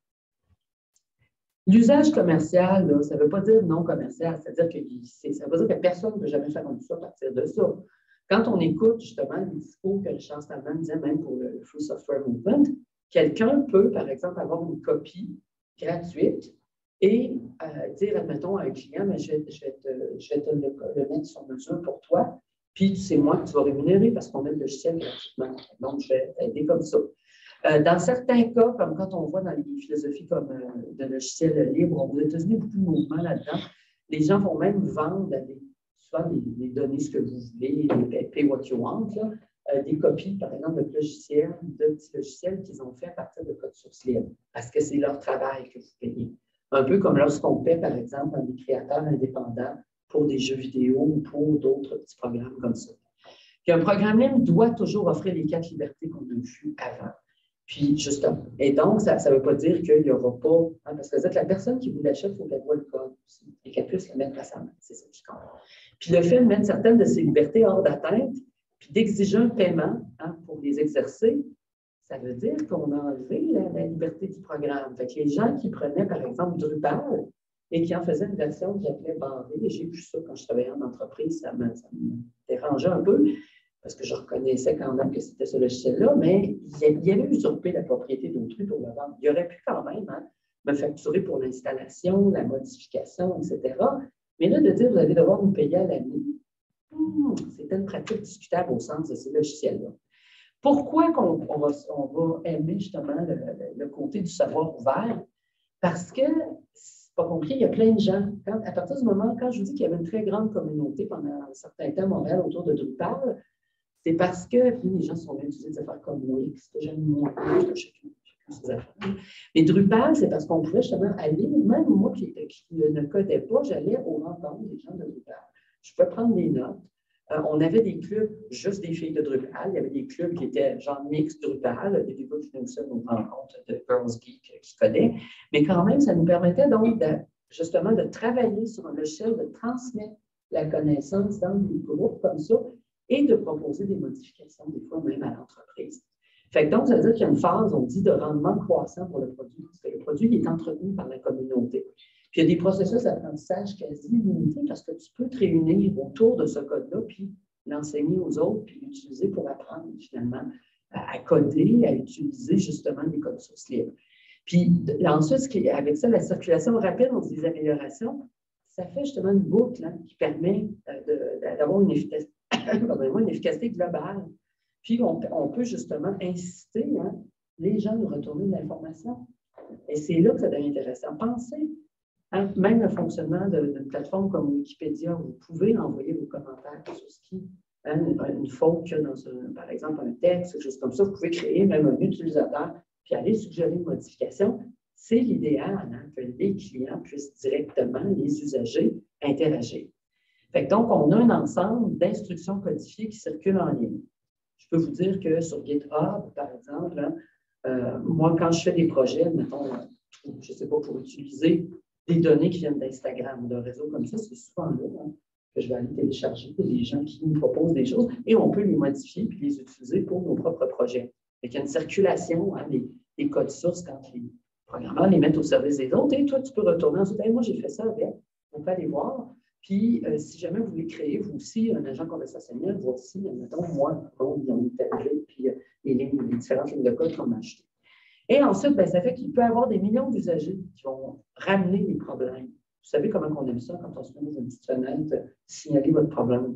L'usage commercial, là, ça ne veut pas dire non commercial, c'est-à-dire que ça veut dire que personne ne peut jamais faire comme ça à partir de ça. Quand on écoute justement les discours que Richard Stallman disait, même pour le Free Software Movement, quelqu'un peut, par exemple, avoir une copie gratuite et euh, dire, admettons, à un client, mais je vais, je vais, te, je vais te le, le mettre sur mesure pour toi, puis c'est moi que tu vas rémunérer parce qu'on met le logiciel gratuitement. Donc, je vais t'aider comme ça. Euh, dans certains cas, comme quand on voit dans les philosophies comme euh, de logiciels libres, aux États-Unis, beaucoup de mouvements là-dedans, les gens vont même vendre des, souvent les, les données ce que vous voulez, les pay what you want, là, euh, des copies, par exemple, de logiciels, de petits logiciels qu'ils ont fait à partir de code source libre, parce que c'est leur travail que vous payez. Un peu comme lorsqu'on paie, par exemple, des créateurs indépendants pour des jeux vidéo ou pour d'autres petits programmes comme ça. Puis un programme libre doit toujours offrir les quatre libertés qu'on a vues avant. Puis, justement, et donc, ça ne veut pas dire qu'il n'y aura pas, hein, parce que vous êtes la personne qui vous l'achète, il faut qu'elle voit le code aussi, et qu'elle puisse le mettre à sa main. C'est ça qui compte. Puis, le fait de mettre certaines de ces libertés hors d'atteinte, puis d'exiger un paiement hein, pour les exercer, ça veut dire qu'on a enlevé la, la liberté du programme. Fait que les gens qui prenaient, par exemple, Drupal et qui en faisaient une version qu'ils appelaient barrée, et j'ai vu ça quand je travaillais en entreprise, ça me, ça me dérangeait un peu, parce que je reconnaissais quand même que c'était ce logiciel-là, mais il avait usurpé la propriété d'autrui pour le vendre. Il aurait pu quand même hein, me facturer pour l'installation, la modification, et cetera. Mais là, de dire, vous allez devoir nous payer à l'année, hmm, c'était une pratique discutable au sens de ces logiciels-là. Pourquoi qu'on, on va, on va aimer justement le, le, le côté du savoir ouvert? Parce que, c'est pas compliqué, il y a plein de gens. Quand, à partir du moment, quand je vous dis qu'il y avait une très grande communauté pendant un certain temps à Montréal autour de Drupal, c'est parce que puis les gens sont bien utilisés des affaires comme Wix, que j'aime moins, chacun ses affaires. Mais Drupal, c'est parce qu'on pouvait justement aller, même moi qui, qui ne codais pas, j'allais aux rencontres des gens de Drupal. Je pouvais prendre des notes. Euh, on avait des clubs, juste des filles de Drupal. Il y avait des clubs qui étaient genre mix Drupal. Il y a des gars qui venaient aussi à nos rencontres de Girls Geek qui codaient. Mais quand même, ça nous permettait donc de, justement de travailler sur un logiciel, de transmettre la connaissance dans des groupes comme ça et de proposer des modifications, des fois même à l'entreprise. Fait que donc, ça veut dire qu'il y a une phase, on dit, de rendement croissant pour le produit, parce que le produit est entretenu par la communauté. Puis il y a des processus d'apprentissage quasi limités parce que tu peux te réunir autour de ce code-là, puis l'enseigner aux autres, puis l'utiliser pour apprendre finalement à, à coder, à utiliser justement des codes sources libres. Puis ensuite, avec ça, la circulation rapide, on dit des améliorations, ça fait justement une boucle hein, qui permet euh, d'avoir une efficacité. une efficacité globale. Puis, on, on peut justement inciter hein, les gens à retourner de l'information. Et c'est là que ça devient intéressant. Pensez, hein, même le fonctionnement d'une plateforme comme Wikipédia, où vous pouvez envoyer vos commentaires sur ce qui, hein, une, une faute qu'il y a dans, un, par exemple, un texte, quelque chose comme ça. Vous pouvez créer même un utilisateur, puis aller suggérer une modification. C'est l'idéal hein, que les clients puissent directement, les usagers, interagir. Fait que donc, on a un ensemble d'instructions codifiées qui circulent en ligne. Je peux vous dire que sur GitHub, par exemple, là, euh, moi, quand je fais des projets, mettons, je ne sais pas, pour utiliser des données qui viennent d'Instagram ou d'un réseau comme ça, c'est souvent là hein, que je vais aller télécharger des gens qui nous proposent des choses et on peut les modifier puis les utiliser pour nos propres projets. Fait qu'il y a une circulation hein, des, des codes sources quand les programmeurs les mettent au service des autres et toi, tu peux retourner ensuite. Hey, moi, j'ai fait ça avec. On peut aller voir. Puis, euh, si jamais vous voulez créer, vous aussi, un agent conversationnel, vous aussi, mettons, moi, bon, ils ont établi, puis euh, les, lignes, les différentes lignes de code qu'on a achetées. Et ensuite, bien, ça fait qu'il peut y avoir des millions d'usagers qui vont ramener les problèmes. Vous savez comment on aime ça quand on se met dans une petite fenêtre, euh, signaler votre problème.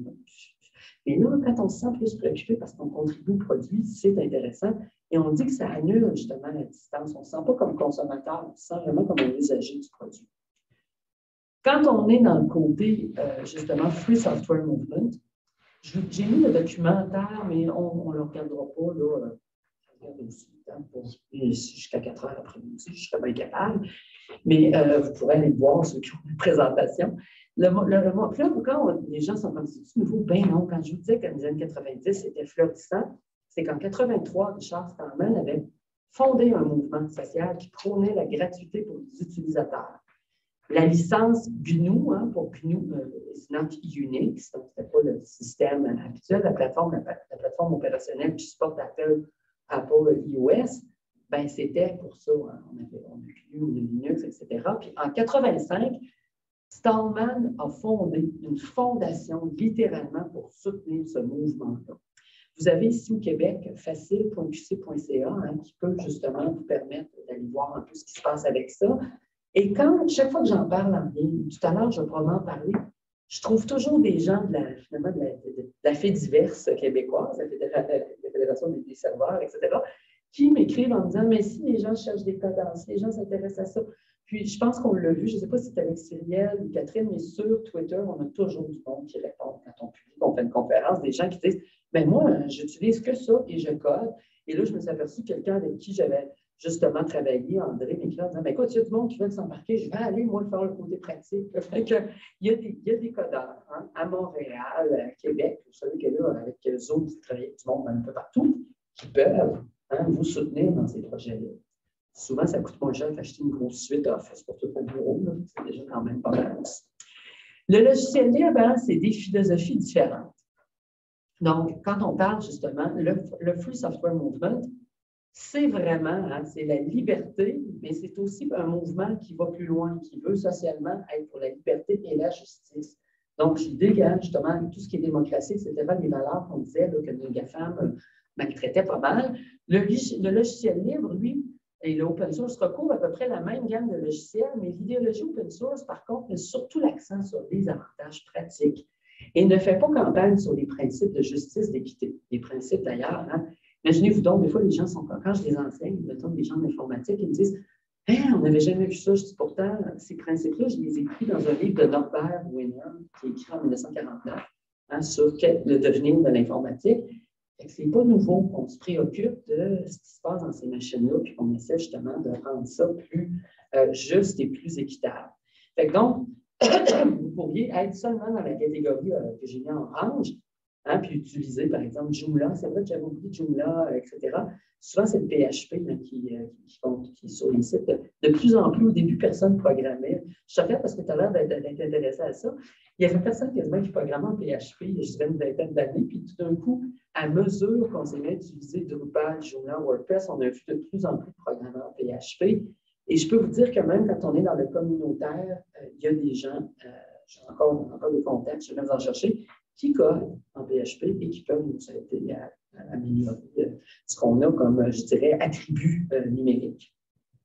Et là, quand on se sent plus préoccupé parce qu'on contribue au produit, c'est intéressant. Et on dit que ça annule justement la distance. On ne se sent pas comme consommateur, on se sent vraiment comme un usager du produit. Quand on est dans le côté, euh, justement, Free Software Movement, j'ai mis le documentaire, mais on ne le regardera pas, là. Aussi, hein, jusqu'à quatre heures après-midi, je ne serais pas incapable. Mais euh, vous pourrez aller voir ceux qui ont une présentation. Le, le, le, là, quand on, les gens sont comme si c'est nouveau, ben non, quand je vous disais qu'en les années quatre-vingt-dix, c'était florissant, c'est qu'en quatre-vingt-trois, Richard Stallman avait fondé un mouvement social qui prônait la gratuité pour les utilisateurs. La licence G N U, hein, pour G N U, euh, is not Unix, donc ce n'était pas le système habituel, la plateforme, la, la plateforme opérationnelle qui supporte Apple, Apple iOS, ben c'était pour ça, hein, on avait on a G N U, on a Linux, et cetera. Puis en quatre-vingt-cinq, Stallman a fondé une fondation littéralement pour soutenir ce mouvement-là. Vous avez ici au Québec facile point q c point c a hein, qui peut justement vous permettre d'aller voir un peu ce qui se passe avec ça. Et quand, chaque fois que j'en parle en ligne, tout à l'heure, je vais probablement en parler, je trouve toujours des gens de la, finalement, de la, de, de la Fédiverse québécoise, la Fédération des serveurs, et cetera, qui m'écrivent en me disant « Mais si les gens cherchent des cadences, les gens s'intéressent à ça. » Puis je pense qu'on l'a vu, je ne sais pas si c'est avec Cyrielle ou Catherine, mais sur Twitter, on a toujours du monde qui répond quand on publie, on fait une conférence, des gens qui disent « Mais moi, j'utilise que ça et je code. » Et là, je me suis aperçu que quelqu'un avec qui j'avais justement travaillé, André m'écrit en disant « Écoute, il y a du monde qui veut s'embarquer, je vais aller, moi, faire le côté pratique. » Fait que, il, y a des, il y a des codeurs hein, à Montréal, à Québec, vous savez que là, avec Zoom, qui travaille avec du monde un peu partout, qui peuvent hein, vous soutenir dans ces projets-là. Souvent, ça coûte moins cher d'acheter une grosse suite Office pour tout le bureau. C'est déjà quand même pas mal. Le logiciel libre, hein, c'est des philosophies différentes. Donc, quand on parle justement, le, le Free Software Movement, c'est vraiment, hein, c'est la liberté, mais c'est aussi un mouvement qui va plus loin, qui veut socialement être pour la liberté et la justice. Donc, je dégage justement tout ce qui est démocratie, et cetera, les valeurs qu'on disait là, que les GAFAM maltraitaient pas mal. Le, le logiciel libre, lui, et l'open source recouvre à peu près la même gamme de logiciels, mais l'idéologie open source, par contre, met surtout l'accent sur les avantages pratiques et ne fait pas campagne sur les principes de justice, d'équité. Les principes, d'ailleurs, hein, imaginez-vous donc, des fois, les gens sont quand, quand je les enseigne, mettons des gens d'informatique, ils me disent hey, « on n'avait jamais vu ça. » Je dis pourtant, ces principes-là, je les ai écrits dans un livre de Norbert Wiener, qui est écrit en mille neuf cent quarante-neuf, hein, sur le devenir de l'informatique. Ce n'est pas nouveau. On se préoccupe de ce qui se passe dans ces machines-là, puis qu'on essaie justement de rendre ça plus euh, juste et plus équitable. Fait que donc, vous pourriez être seulement dans la catégorie euh, que j'ai mis en orange, hein, puis utiliser, par exemple, Joomla. C'est vrai que j'avais oublié Joomla, euh, et cetera. Souvent, c'est le P H P là, qui, euh, qui compte, qui est sur les sites. De plus en plus, au début, personne ne programmait. Je te parce que tu as l'air d'être intéressé à ça. Il y avait personne quasiment qui programmait en P H P, je dirais une vingtaine d'années, puis tout d'un coup, à mesure qu'on s'est mis à utiliser Drupal, Joomla, WordPress, on a vu de plus en plus de programmeurs en P H P. Et je peux vous dire que même quand on est dans le communautaire, euh, il y a des gens, euh, j'ai encore, encore des contacts, je vais même en chercher, qui codent en P H P et qui peuvent nous aider à, à améliorer euh, ce qu'on a comme, je dirais, attributs euh, numériques.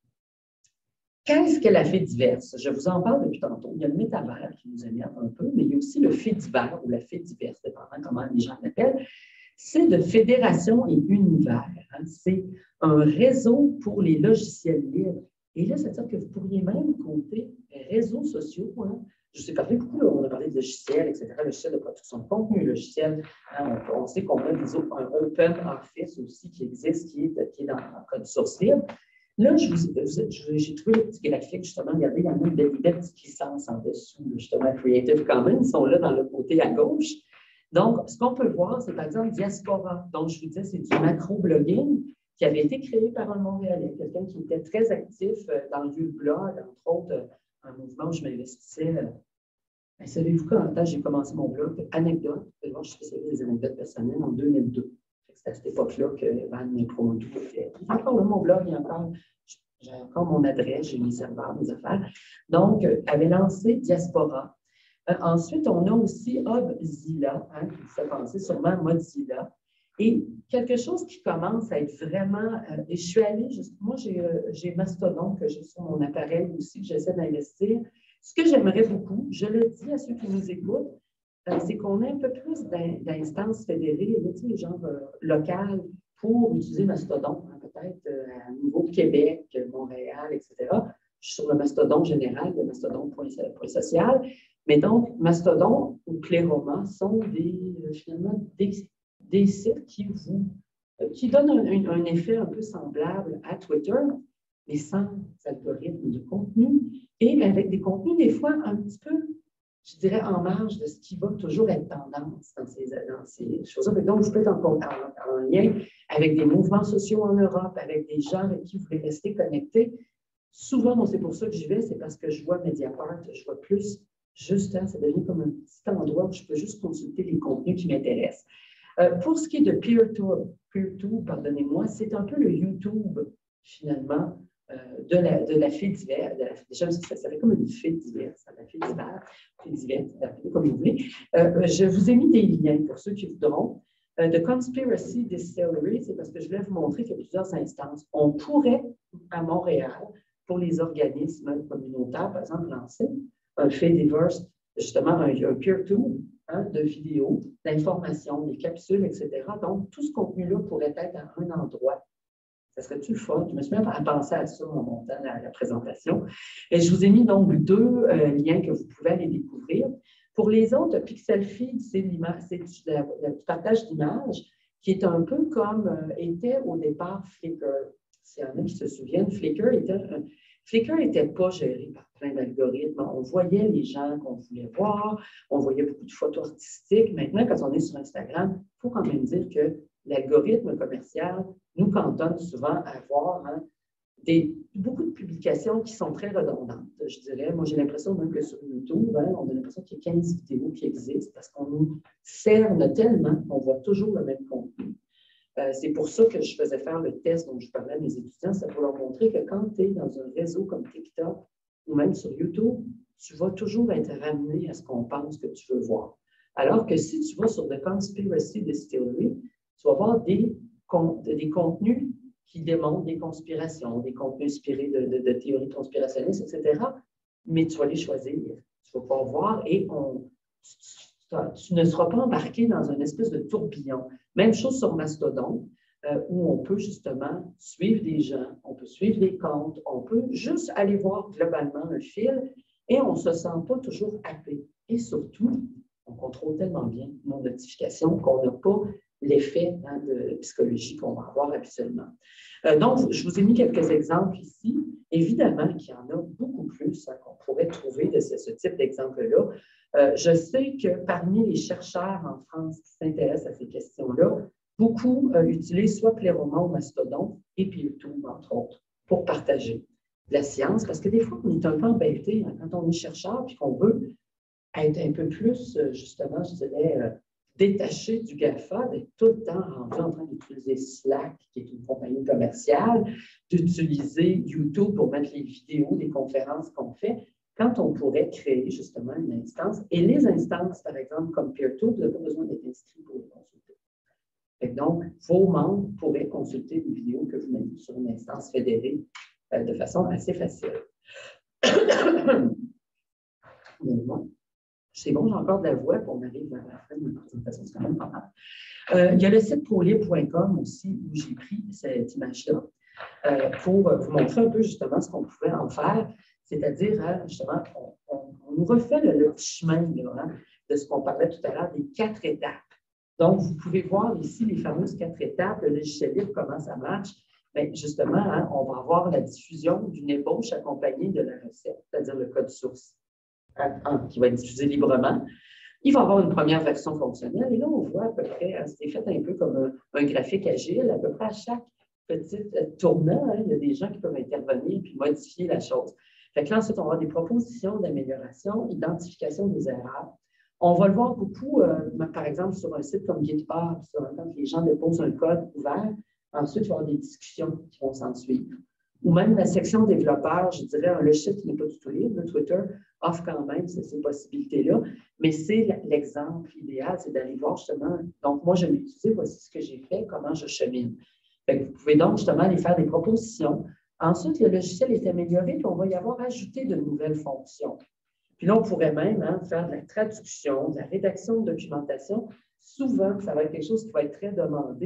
Qu'est-ce que la Fédiverse? Je vous en parle depuis tantôt. Il y a le métavers qui nous énerve un peu, mais il y a aussi le Fédiver ou la Fédiverse, dépendant comment les gens l'appellent. C'est de fédération et univers. Hein. C'est un réseau pour les logiciels libres. Et là, c'est-à-dire que vous pourriez même compter réseaux sociaux. Hein. Je vous ai parlé beaucoup, là, on a parlé de logiciels, et cetera, logiciels de production de contenu, logiciels. Hein, on, on sait qu'on a des, un Open Office aussi qui existe, qui est, qui est dans le code source libre. Là, j'ai trouvé le petit graphique, justement, regardez, il y en a des belles petites licences en dessous, justement, Creative Commons, ils sont là dans le côté à gauche. Donc, ce qu'on peut voir, c'est par exemple Diaspora. Donc, je vous disais, c'est du macro-blogging qui avait été créé par un Montréalais, quelqu'un qui était très actif dans le vieux blog, entre autres, un mouvement où je m'investissais. Ben, savez-vous quand j'ai commencé mon blog? Anecdote, je suis spécialisée des anecdotes personnelles en deux mille deux. C'est à cette époque-là que Van Micro était. Encore là, mon blog, il y a encore, j'ai encore mon adresse, j'ai mes serveurs, mes affaires. Donc, euh, avait lancé Diaspora. Euh, ensuite, on a aussi Hubzilla, hein, qui vous fait penser sûrement Mozilla. Et quelque chose qui commence à être vraiment. Euh, et je suis allée, juste, moi, j'ai euh, Mastodon que j'ai sur mon appareil aussi, que j'essaie d'investir. Ce que j'aimerais beaucoup, je le dis à ceux qui nous écoutent, euh, c'est qu'on ait un peu plus d'instances fédérées, tu sais, genre euh, locales, pour utiliser Mastodon, hein, peut-être euh, à niveau Québec, Montréal, et cetera. je suis sur le mastodon général, le mastodon.social. Mais donc, Mastodon ou Pleroma sont des, finalement des, des sites qui vous qui donnent un, un, un effet un peu semblable à Twitter, mais sans algorithme de contenu et avec des contenus des fois un petit peu, je dirais, en marge de ce qui va toujours être tendance dans ces, dans ces choses-là. Donc, vous pouvez être en, en, en lien avec des mouvements sociaux en Europe, avec des gens avec qui vous voulez rester connectés. Souvent, bon, c'est pour ça que j'y vais, c'est parce que je vois Mediapart, je vois plus. Juste, hein, ça devient comme un petit endroit où je peux juste consulter les contenus qui m'intéressent. Euh, pour ce qui est de PeerTube, PeerTube, pardonnez-moi, c'est un peu le YouTube, finalement, euh, de, la, de la fée d'hiver. Déjà, ça, ça fait comme une fée d'hiver, ça, la fée d'hiver, fée d'hiver, comme vous voulez. Euh, je vous ai mis des liens pour ceux qui voudront. Euh, The Conspiracy Distillery, c'est parce que je voulais vous montrer qu'il y a plusieurs instances. On pourrait, à Montréal, pour les organismes communautaires, par exemple, lancer un fait divers, justement un, un PeerTube hein, de vidéos, d'informations, des capsules, et cetera. Donc, tout ce contenu-là pourrait être à un endroit. Ça serait-tu le fun? Je me suis même à penser à ça en montant la, la présentation. Et je vous ai mis donc deux euh, liens que vous pouvez aller découvrir. Pour les autres, Pixel Feed, c'est du partage d'images qui est un peu comme euh, était au départ Flickr. S'il y en a qui se souviennent, Flickr était un, Flickr n'était pas géré par plein d'algorithmes. On voyait les gens qu'on voulait voir, on voyait beaucoup de photos artistiques. Maintenant, quand on est sur Instagram, il faut quand même dire que l'algorithme commercial nous cantonne souvent à voir hein, des, beaucoup de publications qui sont très redondantes, je dirais. Moi, j'ai l'impression même que sur YouTube, hein, on a l'impression qu'il y a quinze vidéos qui existent parce qu'on nous cerne tellement qu'on voit toujours le même contenu. Euh, c'est pour ça que je faisais faire le test dont je parlais à mes étudiants, c'est pour leur montrer que quand tu es dans un réseau comme TikTok ou même sur YouTube, tu vas toujours être ramené à ce qu'on pense que tu veux voir. Alors que si tu vas sur The Conspiracy Distillery, tu vas voir des, des contenus qui démontrent des conspirations, des contenus inspirés de, de, de théories conspirationnistes, et cetera. Mais tu vas les choisir. Tu vas pouvoir voir et on, tu, tu ne seras pas embarqué dans une espèce de tourbillon. Même chose sur Mastodon, euh, où on peut justement suivre des gens, on peut suivre des comptes, on peut juste aller voir globalement un fil et on ne se sent pas toujours happé. Et surtout, on contrôle tellement bien nos notifications qu'on n'a pas l'effet hein, de psychologie qu'on va avoir habituellement. Euh, donc, je vous ai mis quelques exemples ici. Évidemment qu'il y en a beaucoup plus hein, qu'on pourrait trouver de ce, ce type d'exemple-là. Euh, je sais que parmi les chercheurs en France qui s'intéressent à ces questions-là, beaucoup euh, utilisent soit Pleroma ou Mastodon et PeerTube, entre autres, pour partager la science, parce que des fois, on est un peu embêté hein, quand on est chercheur et qu'on veut être un peu plus, justement, je dirais, euh, détaché du GAFA, d'être tout le temps rendu en train d'utiliser Slack, qui est une compagnie commerciale, d'utiliser YouTube pour mettre les vidéos des conférences qu'on fait, quand on pourrait créer justement une instance. Et les instances, par exemple, comme PeerTube, vous n'avez pas besoin d'être inscrit pour les consulter. Et donc, vos membres pourraient consulter des vidéos que vous mettez sur une instance fédérée euh, de façon assez facile. C'est bon, j'ai encore de la voix, puis on arrive à la fin de ma présentation, c'est quand même pas mal. Euh, il y a le site prolib point com aussi, où j'ai pris cette image-là euh, pour vous montrer un peu justement ce qu'on pouvait en faire, c'est-à-dire, hein, justement, on, on, on nous refait le, le petit chemin là, hein, de ce qu'on parlait tout à l'heure, des quatre étapes. Donc, vous pouvez voir ici les fameuses quatre étapes, le logiciel libre, comment ça marche. Bien, justement, hein, on va avoir la diffusion d'une ébauche accompagnée de la recette, c'est-à-dire le code source. Qui va être diffusé librement. Il va y avoir une première version fonctionnelle. Et là, on voit à peu près, c'est fait un peu comme un, un graphique agile, à peu près à chaque petit tournant, hein, il y a des gens qui peuvent intervenir et modifier la chose. Fait que là, ensuite, on va avoir des propositions d'amélioration, identification des erreurs. On va le voir beaucoup, euh, par exemple, sur un site comme GitHub, sur un, quand les gens déposent un code ouvert, ensuite, il va y avoir des discussions qui vont s'en suivre. Ou même la section développeur, je dirais, un logiciel qui n'est pas du tout libre, Twitter offre quand même ces, ces possibilités-là, mais c'est l'exemple idéal, c'est d'aller voir justement, donc moi je l'ai utilisé, voici ce que j'ai fait, comment je chemine. Fait que vous pouvez donc justement aller faire des propositions. Ensuite, le logiciel est amélioré, puis on va y avoir ajouté de nouvelles fonctions. Puis là, on pourrait même hein, faire de la traduction, de la rédaction de documentation. Souvent, ça va être quelque chose qui va être très demandé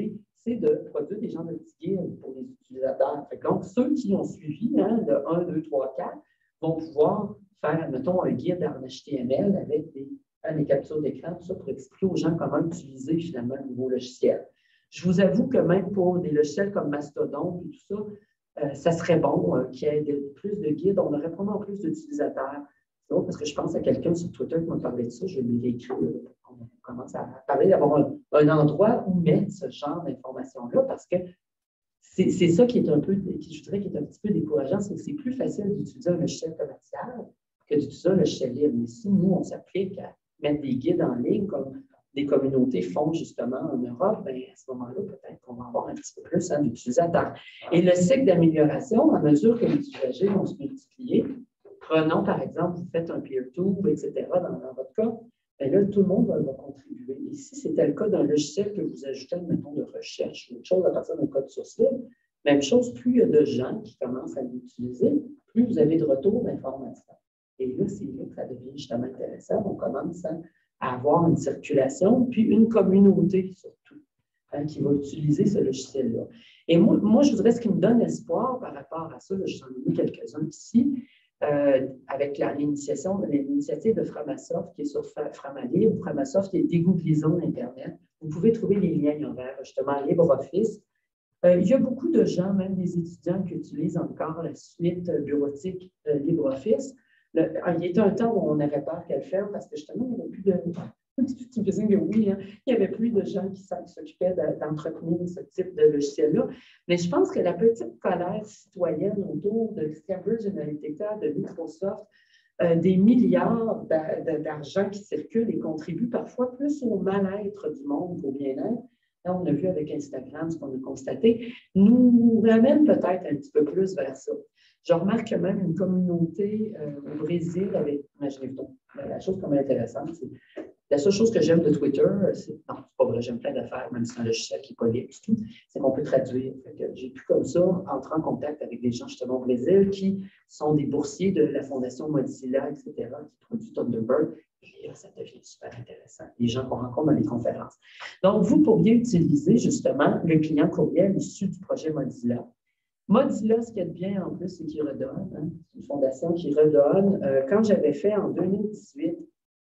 c'est de produire des genres de petits guides pour les utilisateurs. Fait que donc, ceux qui ont suivi, hein, le un, deux, trois, quatre, vont pouvoir faire, mettons, un guide en H T M L avec des, hein, des captures d'écran, tout ça pour expliquer aux gens comment utiliser finalement le nouveau logiciel. Je vous avoue que même pour des logiciels comme Mastodon et tout ça, euh, ça serait bon euh, qu'il y ait de, plus de guides. On aurait probablement plus d'utilisateurs. C'est bon, parce que je pense à quelqu'un sur Twitter qui m'a parlé de ça. Je lui ai écrit, euh, on commence à parler d'avoir un, un endroit où mettre ce genre d'informations-là, parce que c'est ça qui est un peu, qui, je dirais, qui est un petit peu décourageant, c'est que c'est plus facile d'utiliser un logiciel commercial que d'utiliser un logiciel libre. Mais si nous, on s'applique à mettre des guides en ligne, comme des communautés font justement en Europe, bien, à ce moment-là, peut-être qu'on va avoir un petit peu plus hein, d'utilisateurs. Et le cycle d'amélioration, à mesure que les usagers vont se multiplier, prenons par exemple, vous faites un PeerTube, et cetera, dans, dans votre cas, bien là, tout le monde va, va contribuer. Et si c'était le cas d'un logiciel que vous ajoutez, mettons, de recherche, ou autre chose à partir d'un code source libre, même chose, plus il y a de gens qui commencent à l'utiliser, plus vous avez de retours d'informations. Et là, c'est là que ça devient justement intéressant. On commence à à avoir une circulation, puis une communauté surtout, hein, qui va utiliser ce logiciel-là. Et moi, moi, je voudrais ce qui me donne espoir par rapport à ça, j'en ai mis quelques-uns ici, euh, avec l'initiative de Framasoft qui est sur Framalib. Framasoft est dégooglisant Internet. Vous pouvez trouver les liens en vert, justement, LibreOffice. Euh, il y a beaucoup de gens, même des étudiants, qui utilisent encore la suite bureautique euh, LibreOffice. Le, il y était un temps où on avait peur qu'elle ferme parce que justement, il n'y avait plus de. Tu me disais que oui, hein, il n'y avait plus de gens qui s'occupaient d'entretenir ce type de logiciel-là. Mais je pense que la petite colère citoyenne autour de Cambridge Analytica, de Microsoft, euh, des milliards d'argent qui circulent et contribuent parfois plus au mal-être du monde qu'au bien-être. Là, on a vu avec Instagram ce qu'on a constaté, nous ramène peut-être un petit peu plus vers ça. Je remarque que même une communauté euh, au Brésil avec, imaginez-vous, la chose comme intéressante, c'est la seule chose que j'aime de Twitter, c'est, non, c'est pas vrai, j'aime plein d'affaires, même si c'est un logiciel qui n'est pas libre, c'est qu'on peut traduire. J'ai pu comme ça entrer en contact avec des gens justement au Brésil qui sont des boursiers de la Fondation Mozilla, et cetera, qui produit Thunderbird. Et là, ça devient super intéressant. Les gens qu'on rencontre dans les conférences. Donc, vous pourriez utiliser justement le client courriel issu du projet Mozilla. Mozilla, ce qu'il y a de bien en plus, c'est qu'il redonne. Hein, c'est une fondation qui redonne. Euh, quand j'avais fait en deux mille dix-huit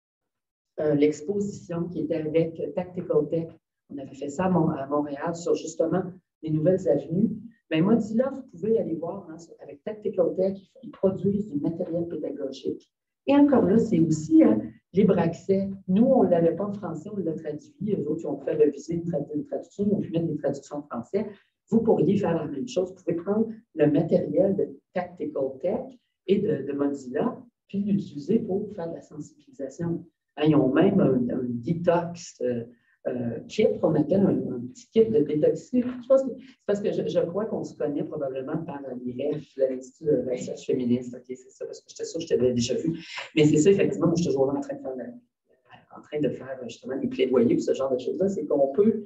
euh, l'exposition qui était avec Tactical Tech, on avait fait ça à, Mont à Montréal sur justement les nouvelles avenues. Bien, Mozilla, vous pouvez aller voir hein, avec Tactical Tech, ils produisent du matériel pédagogique. Et encore là, c'est aussi hein, libre accès. Nous, on ne l'avait pas en français, on l'a traduit. Les autres, ils ont fait réviser une, trad une traduction, ils ont pu mettre des traductions en français. Vous pourriez faire la même chose. Vous pouvez prendre le matériel de Tactical Tech et de, de Mozilla, puis l'utiliser pour faire de la sensibilisation. Hein, ils ont même un, un detox euh, euh, kit qu'on appelle un, un petit kit de détoxification. Je pense que c'est parce que je, je crois qu'on se connaît probablement par l'I R F, l'Institut de recherche féministe. OK, c'est ça, parce que j'étais sûre que je t'avais déjà vu. Mais c'est ça, effectivement, moi, je suis toujours là en train de faire, la, en train de faire justement des plaidoyers pour ce genre de choses-là. C'est qu'on peut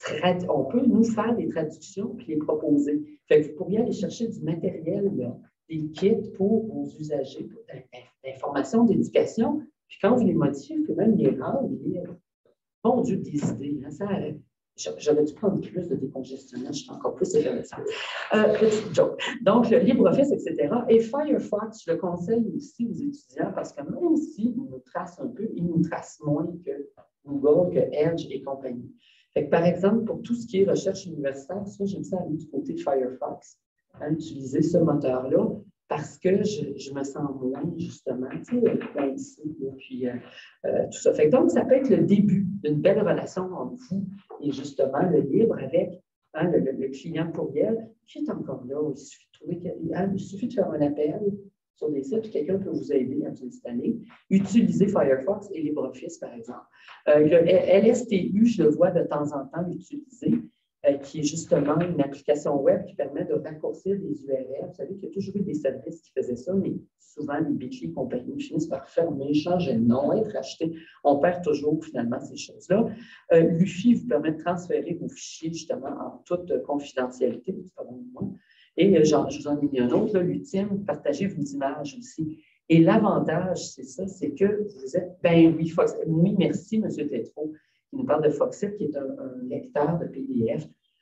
on peut nous faire des traductions et les proposer. Fait que vous pourriez aller chercher du matériel, là, des kits pour vos usagers, d'information, d'éducation. Puis quand vous les modifiez, vous pouvez même les rendre libres. Bon Dieu, des idées. Hein, ça, j'aurais dû prendre plus de décongestionnant, je suis encore plus intéressant. Euh, petite joke. Donc, le LibreOffice, et cetera. Et Firefox, je le conseille aussi aux étudiants parce que même s'ils nous tracent un peu, ils nous tracent moins que Google, que Edge et compagnie. Fait que, par exemple, pour tout ce qui est recherche universitaire, ça, j'aime ça aller du côté de Firefox, hein, utiliser ce moteur-là, parce que je, je me sens moins, justement, tu sais, là, ici, là, puis euh, euh, tout ça. Fait que, donc, ça peut être le début d'une belle relation entre vous et justement le libre avec hein, le, le, le client courriel qui est encore là. Il suffit de, trouver, hein, il suffit de faire un appel sur des sites, quelqu'un peut vous aider à vous installer. Utilisez Firefox et LibreOffice, par exemple. Euh, le L S T U, je le vois de temps en temps utiliser, euh, qui est justement une application web qui permet de raccourcir les U R L. Vous savez qu'il y a toujours eu des services qui faisaient ça, mais souvent, les Bitly et compagnie finissent par fermer, changer le nom, être achetés. On perd toujours, finalement, ces choses-là. Euh, L'U F I vous permet de transférer vos fichiers, justement, en toute confidentialité. C'est pas bon de moi. Et genre, je vous en ai mis un autre, l'ultime, partagez vos images aussi. Et l'avantage, c'est ça, c'est que vous êtes, ben oui, Foxit, oui, merci, M. Tétrault, qui nous parle de Foxit, qui est un, un lecteur de P D F.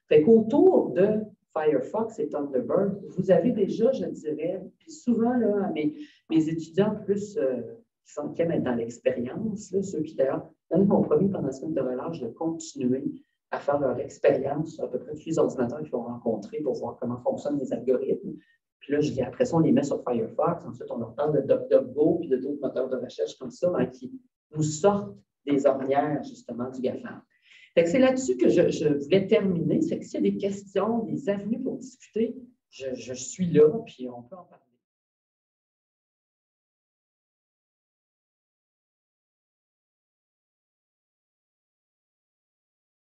Fait qu'autour de Firefox et Thunderbird, vous avez déjà, je dirais, puis souvent, là, mes, mes étudiants plus euh, qui, sont, qui aiment être dans l'expérience, ceux qui d'ailleurs, ils m'ont promis pendant la semaine de relâche de continuer à faire leur expérience sur à peu près tous les ordinateurs qu'ils vont rencontrer pour voir comment fonctionnent les algorithmes. Puis là, je dis, après ça, on les met sur Firefox. Ensuite, on leur parle de DuckDuckGo puis de d'autres moteurs de recherche comme ça hein, qui nous sortent des ornières, justement, du GAFAM. C'est là-dessus que je, je voulais terminer. C'est que s'il y a des questions, des avenues pour discuter, je, je suis là, puis on peut en parler.